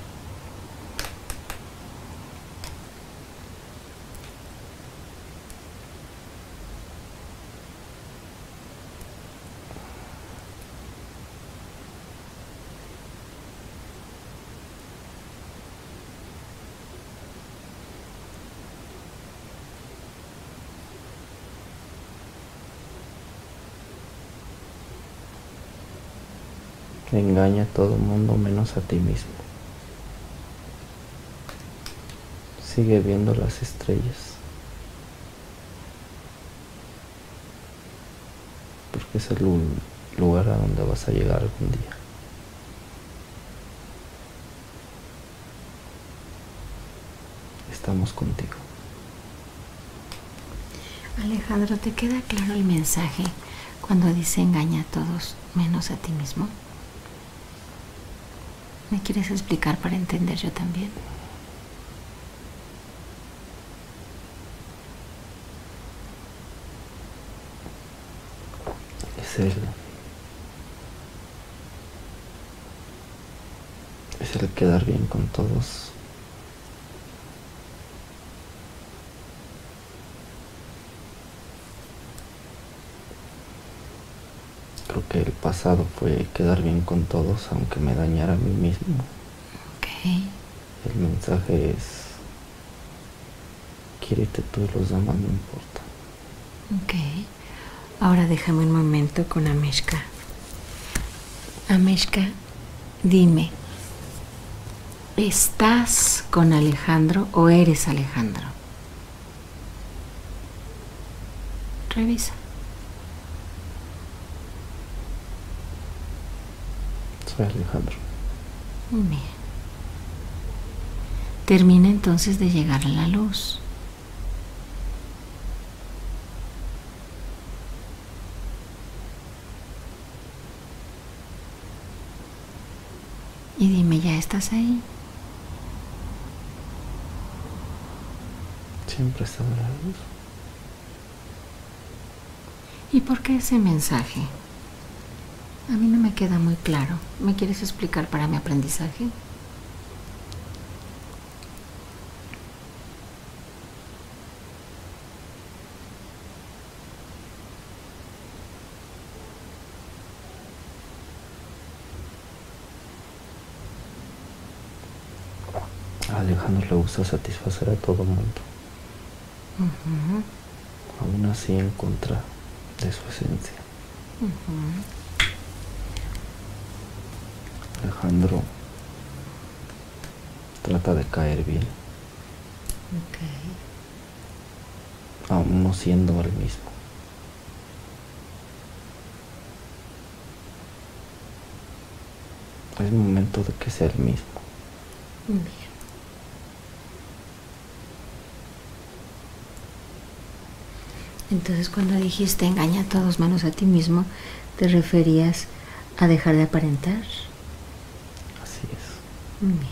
Engaña a todo el mundo menos a ti mismo. Sigue viendo las estrellas. Porque es el lugar a donde vas a llegar algún día. Estamos contigo. Alejandro, ¿te queda claro el mensaje cuando dice engaña a todos menos a ti mismo? ¿Me quieres explicar para entender yo también? Es el quedar bien con todos. creo que el pasado fue quedar bien con todos, aunque me dañara a mí mismo. Ok. El mensaje es: quiérete tú y los demás no importa. Ok. Ahora déjame un momento con Ameshka. Ameshka, dime, ¿estás con Alejandro o eres Alejandro? Revisa. Soy Alejandro. Bien. Termina entonces de llegar a la luz. Y dime, ¿ya estás ahí? Siempre he estado en la luz. ¿Y por qué ese mensaje? A mí no me queda muy claro. ¿Me quieres explicar para mi aprendizaje? A Alejandro le gusta satisfacer a todo mundo. Aún así en contra de su esencia. Alejandro trata de caer bien, aún no siendo el mismo. Es momento de que sea el mismo. Bien. Entonces, cuando dijiste engaña a todos menos a ti mismo, ¿te referías a dejar de aparentar? Así es. Bien.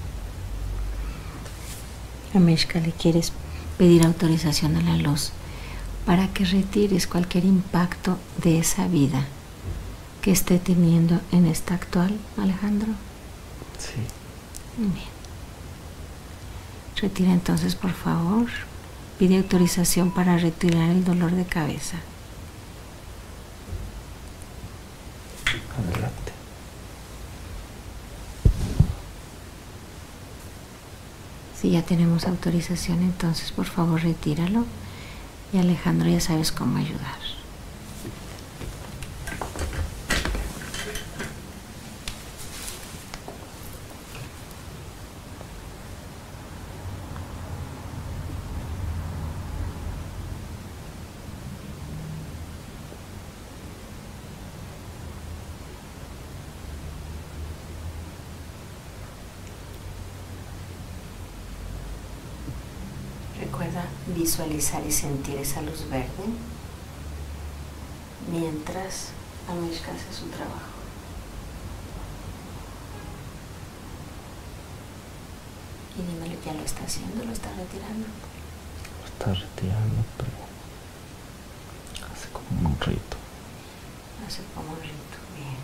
Ameshka, ¿le quieres pedir autorización a la luz para que retires cualquier impacto de esa vida que esté teniendo en esta actual, Alejandro? Sí. Bien. Retira entonces, por favor. Pide autorización para retirar el dolor de cabeza. Adelante. Si ya tenemos autorización, entonces por favor retíralo. Y Alejandro, ya sabes cómo ayudar. Recuerda visualizar y sentir esa luz verde mientras Ameshka hace su trabajo. Y dímelo, ¿ya lo está haciendo? ¿Lo está retirando? Lo está retirando, pero hace como un rito. Hace como un rito. Bien.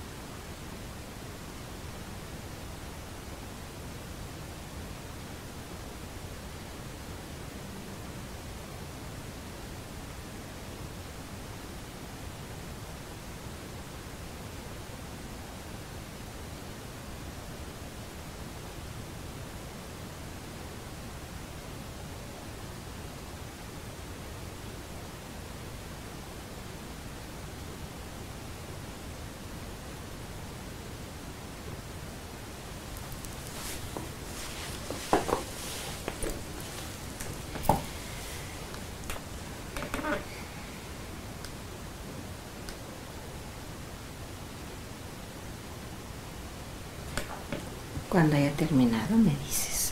Cuando haya terminado, me dices.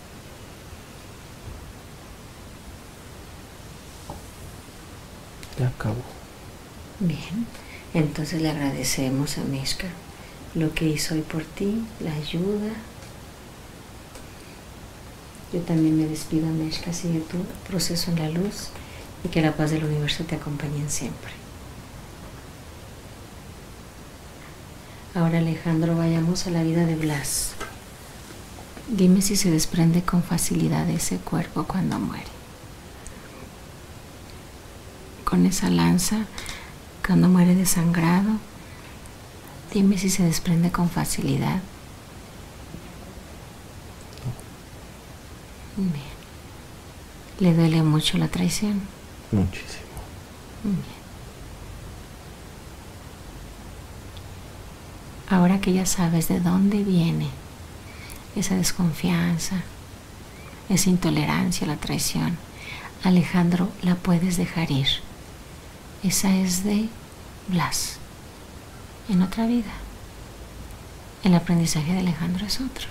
Ya acabó. Bien, entonces le agradecemos a Ameshka lo que hizo hoy por ti, la ayuda. Yo también me despido, Ameshka. Sigue tu proceso en la luz y que la paz del universo te acompañe siempre. Ahora, Alejandro, vayamos a la vida de Blas. Dime si se desprende con facilidad de ese cuerpo cuando muere. Con esa lanza Cuando muere desangrado, dime si se desprende con facilidad. Bien. ¿Le duele mucho la traición? Muchísimo. Bien. Ahora que ya sabes de dónde viene esa desconfianza, esa intolerancia a la traición, Alejandro, la puedes dejar ir. Esa es de Blas, en otra vida. El aprendizaje de Alejandro es otro.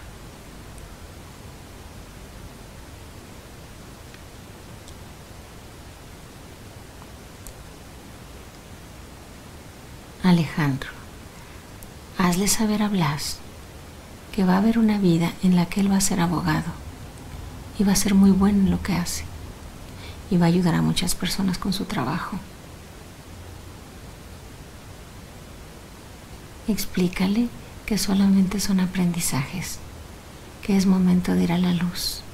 Alejandro, hazle saber a Blas que va a haber una vida en la que él va a ser abogado y va a ser muy bueno en lo que hace y va a ayudar a muchas personas con su trabajo. Explícale que solamente son aprendizajes, que es momento de ir a la luz.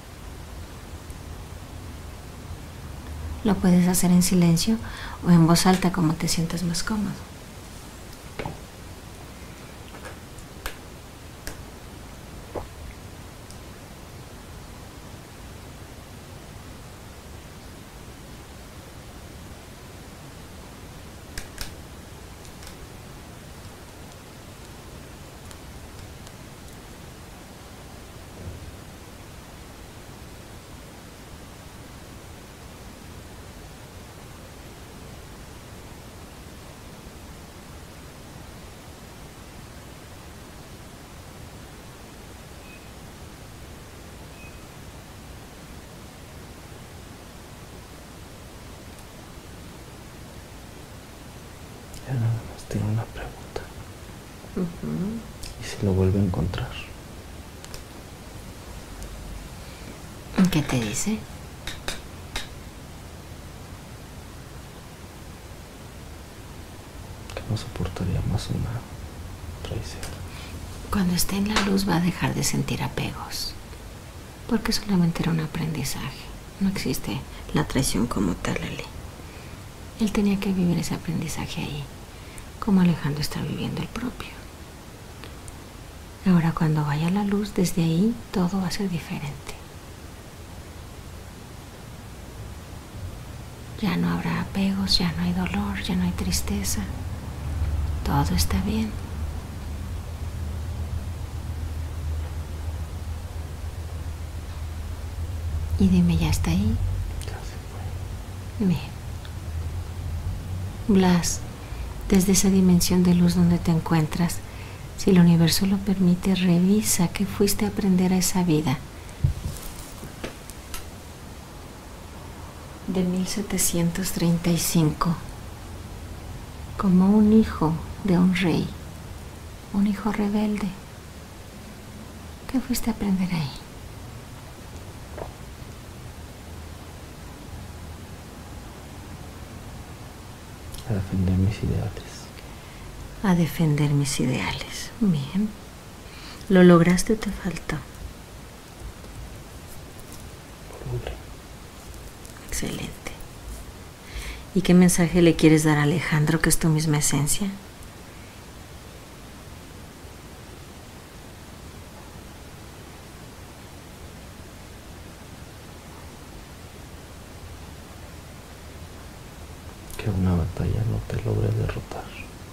Lo puedes hacer en silencio o en voz alta, como te sientas más cómodo. Ya nada más tengo una pregunta. ¿Y si lo vuelve a encontrar? ¿Qué te dice? Que no soportaría más una traición. Cuando esté en la luz va a dejar de sentir apegos, porque solamente era un aprendizaje. No existe la traición como tal, Ale. Él tenía que vivir ese aprendizaje ahí, como Alejandro está viviendo el propio. Ahora cuando vaya a la luz, desde ahí todo va a ser diferente. Ya no habrá apegos, ya no hay dolor, ya no hay tristeza. Todo está bien. Y dime, ¿ya está ahí? Ya se fue. Bien. Blas, desde esa dimensión de luz donde te encuentras, si el universo lo permite, revisa qué fuiste a aprender a esa vida de 1735, como un hijo de un rey, un hijo rebelde. ¿Qué fuiste a aprender ahí? A defender mis ideales. A defender mis ideales. Bien. ¿Lo lograste o te faltó? Logré. Excelente. ¿Y qué mensaje le quieres dar a Alejandro, que es tu misma esencia? Que una batalla no te logre derrotar.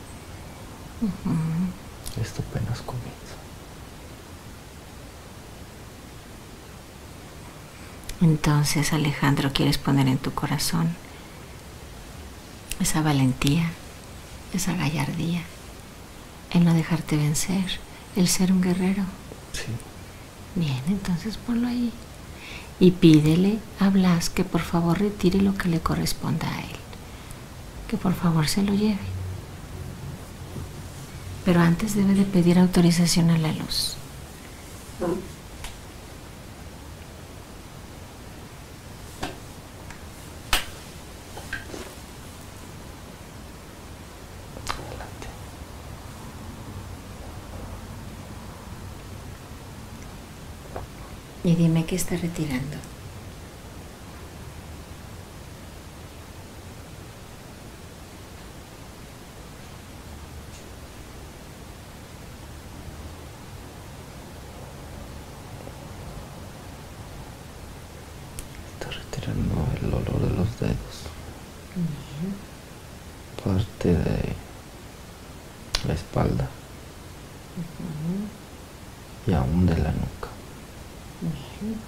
Esto apenas comienza. Entonces, Alejandro, quieres poner en tu corazón esa valentía, esa gallardía, el no dejarte vencer, el ser un guerrero. Sí. Bien, entonces ponlo ahí. Y pídele a Blas que por favor retire lo que le corresponda a él. Que por favor se lo lleve. Pero antes debe de pedir autorización a la luz. Adelante. Y dime qué está retirando. está retirando el olor de los dedos. Bien. Parte de la espalda. Y aún de la nuca. Bien.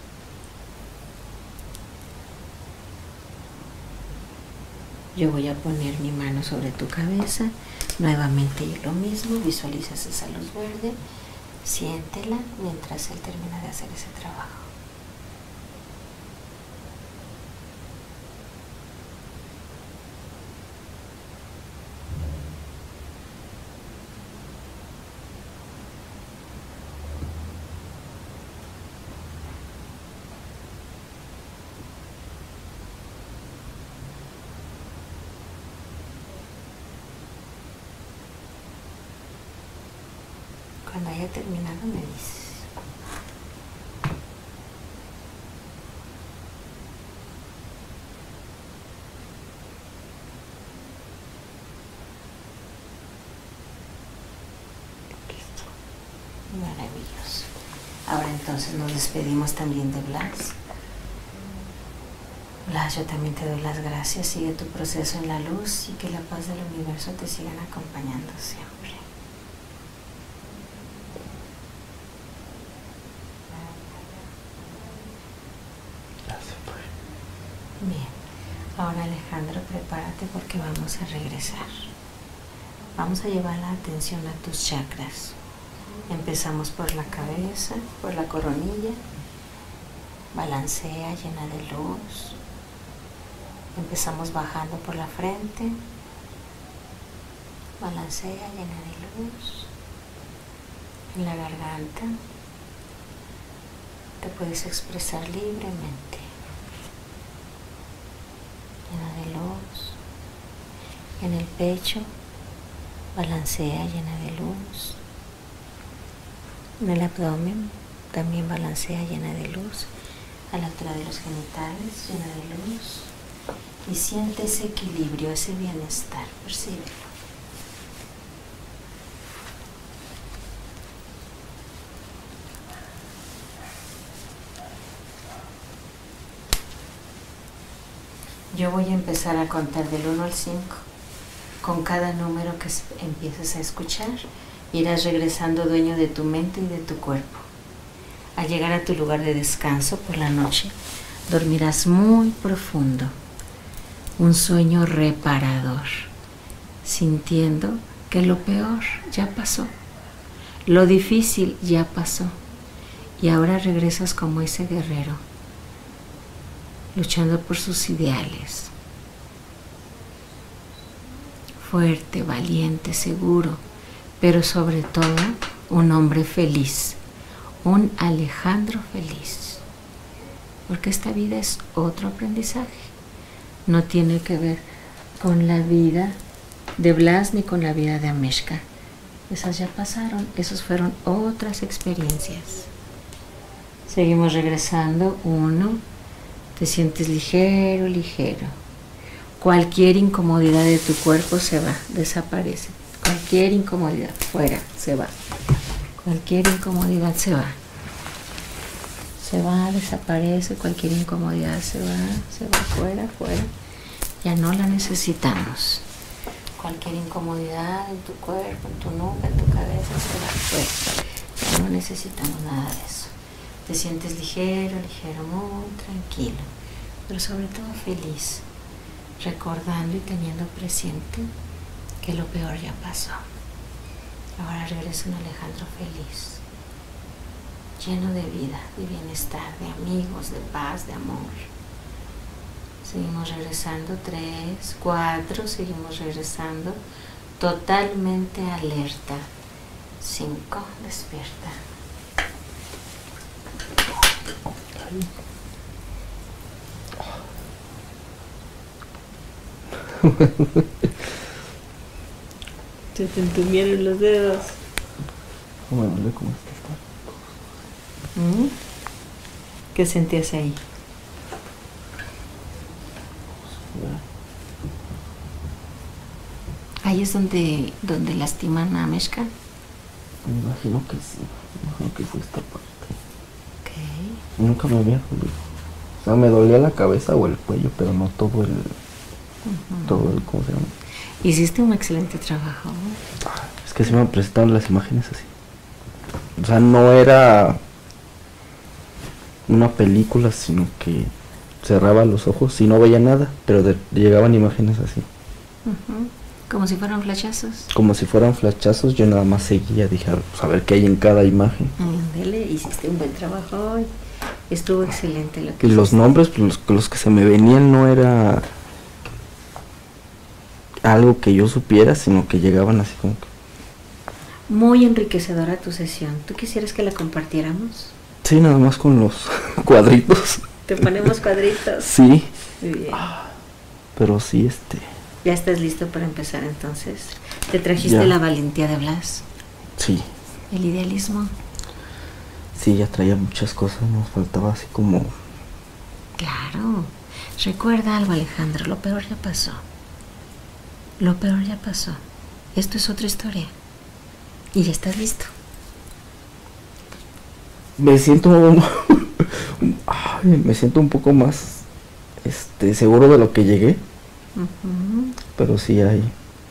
Yo voy a poner mi mano sobre tu cabeza. Nuevamente lo mismo. Visualizas esa luz verde. Siéntela mientras él termina de hacer ese trabajo. Cuando haya terminado me dices. Listo. Maravilloso. Ahora entonces nos despedimos también de Blas. Blas, yo también te doy las gracias. Sigue tu proceso en la luz y que la paz del universo te sigan acompañando siempre. Bien, ahora Alejandro, prepárate porque vamos a regresar. Vamos a llevar la atención a tus chakras. Empezamos por la cabeza, por la coronilla. Balancea, llena de luz. Empezamos bajando por la frente. Balancea, llena de luz. En la garganta. Te puedes expresar libremente. Llena de luz. En el pecho, balancea, llena de luz. En el abdomen, también balancea, llena de luz. A la altura de los genitales, llena de luz. Y siente ese equilibrio, ese bienestar, percíbelo. Yo voy a empezar a contar del 1 al 5. Con cada número que empieces a escuchar, irás regresando dueño de tu mente y de tu cuerpo. Al llegar a tu lugar de descanso por la noche, dormirás muy profundo. Un sueño reparador, sintiendo que lo peor ya pasó. Lo difícil ya pasó. Y ahora regresas como ese guerrero, luchando por sus ideales. Fuerte, valiente, seguro, pero sobre todo un hombre feliz, un Alejandro feliz. Porque esta vida es otro aprendizaje. No tiene que ver con la vida de Blas ni con la vida de Ameshka. Esas ya pasaron, esas fueron otras experiencias. Seguimos regresando. 1. Te sientes ligero, ligero. Cualquier incomodidad de tu cuerpo se va, desaparece. Cualquier incomodidad, fuera, se va. Cualquier incomodidad se va. Se va, desaparece, cualquier incomodidad se va, fuera, fuera. Ya no la necesitamos. Cualquier incomodidad en tu cuerpo, en tu nuca, en tu cabeza, se va, fuera. Ya no necesitamos nada de eso. Te sientes ligero, ligero, muy tranquilo, pero sobre todo feliz, recordando y teniendo presente que lo peor ya pasó. Ahora regresa un Alejandro feliz, lleno de vida, de bienestar, de amigos, de paz, de amor. Seguimos regresando. 3, 4, seguimos regresando, totalmente alerta. 5, despierta. Se te entumieron los dedos. Me duele como este. ¿Qué sentías ahí? Ahí es donde lastiman a Ameshka. Me imagino que sí. Me imagino que fue esta parte. Okay. Nunca me había dolido. O sea, me dolía la cabeza o el cuello, pero no todo el... Todo el, ¿cómo se llama? Hiciste un excelente trabajo. Es que se me presentaron las imágenes así. O sea, no era una película, sino que cerraba los ojos y no veía nada, pero llegaban imágenes así. Como si fueran flashazos. Como si fueran flashazos, yo nada más seguía, dije, pues, a ver qué hay en cada imagen. Ándale, hiciste un buen trabajo hoy. Estuvo excelente lo que Y los hiciste. nombres, pues, los que se me venían no era algo que yo supiera, sino que llegaban así como que... Muy enriquecedora tu sesión. ¿Tú quisieras que la compartiéramos? Sí, nada más con los cuadritos. Te ponemos cuadritos. Sí, Muy bien. pero sí, ¿Ya estás listo para empezar entonces? ¿Te trajiste Ya. la valentía de Blas? sí, ¿El idealismo? sí, ya traía muchas cosas, nos faltaba así como... Claro. Recuerda algo, Alejandro, lo peor ya pasó. Lo peor ya pasó. Esto es otra historia. Y ya estás listo. Me siento... Ay, me siento un poco más seguro de lo que llegué, pero sí hay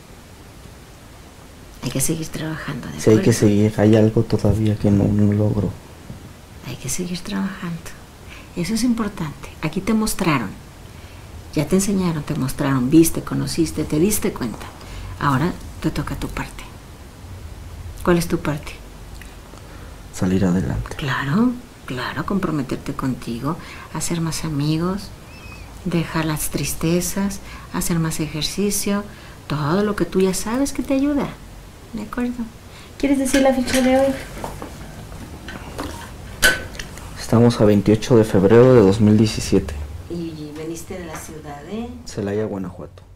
que seguir trabajando, ¿de sí hay que acuerdo? seguir, hay algo todavía que no logro. Hay que seguir trabajando. Eso es importante. Aquí te mostraron. Ya te enseñaron, te mostraron, viste, conociste, te diste cuenta. Ahora te toca tu parte. ¿Cuál es tu parte? Salir adelante. Claro, claro, comprometerte contigo, hacer más amigos, dejar las tristezas, hacer más ejercicio, todo lo que tú ya sabes que te ayuda. ¿De acuerdo? ¿Quieres decir la fecha de hoy? Estamos a 28 de febrero de 2017. Y veniste de la ciudad de... Celaya, Guanajuato.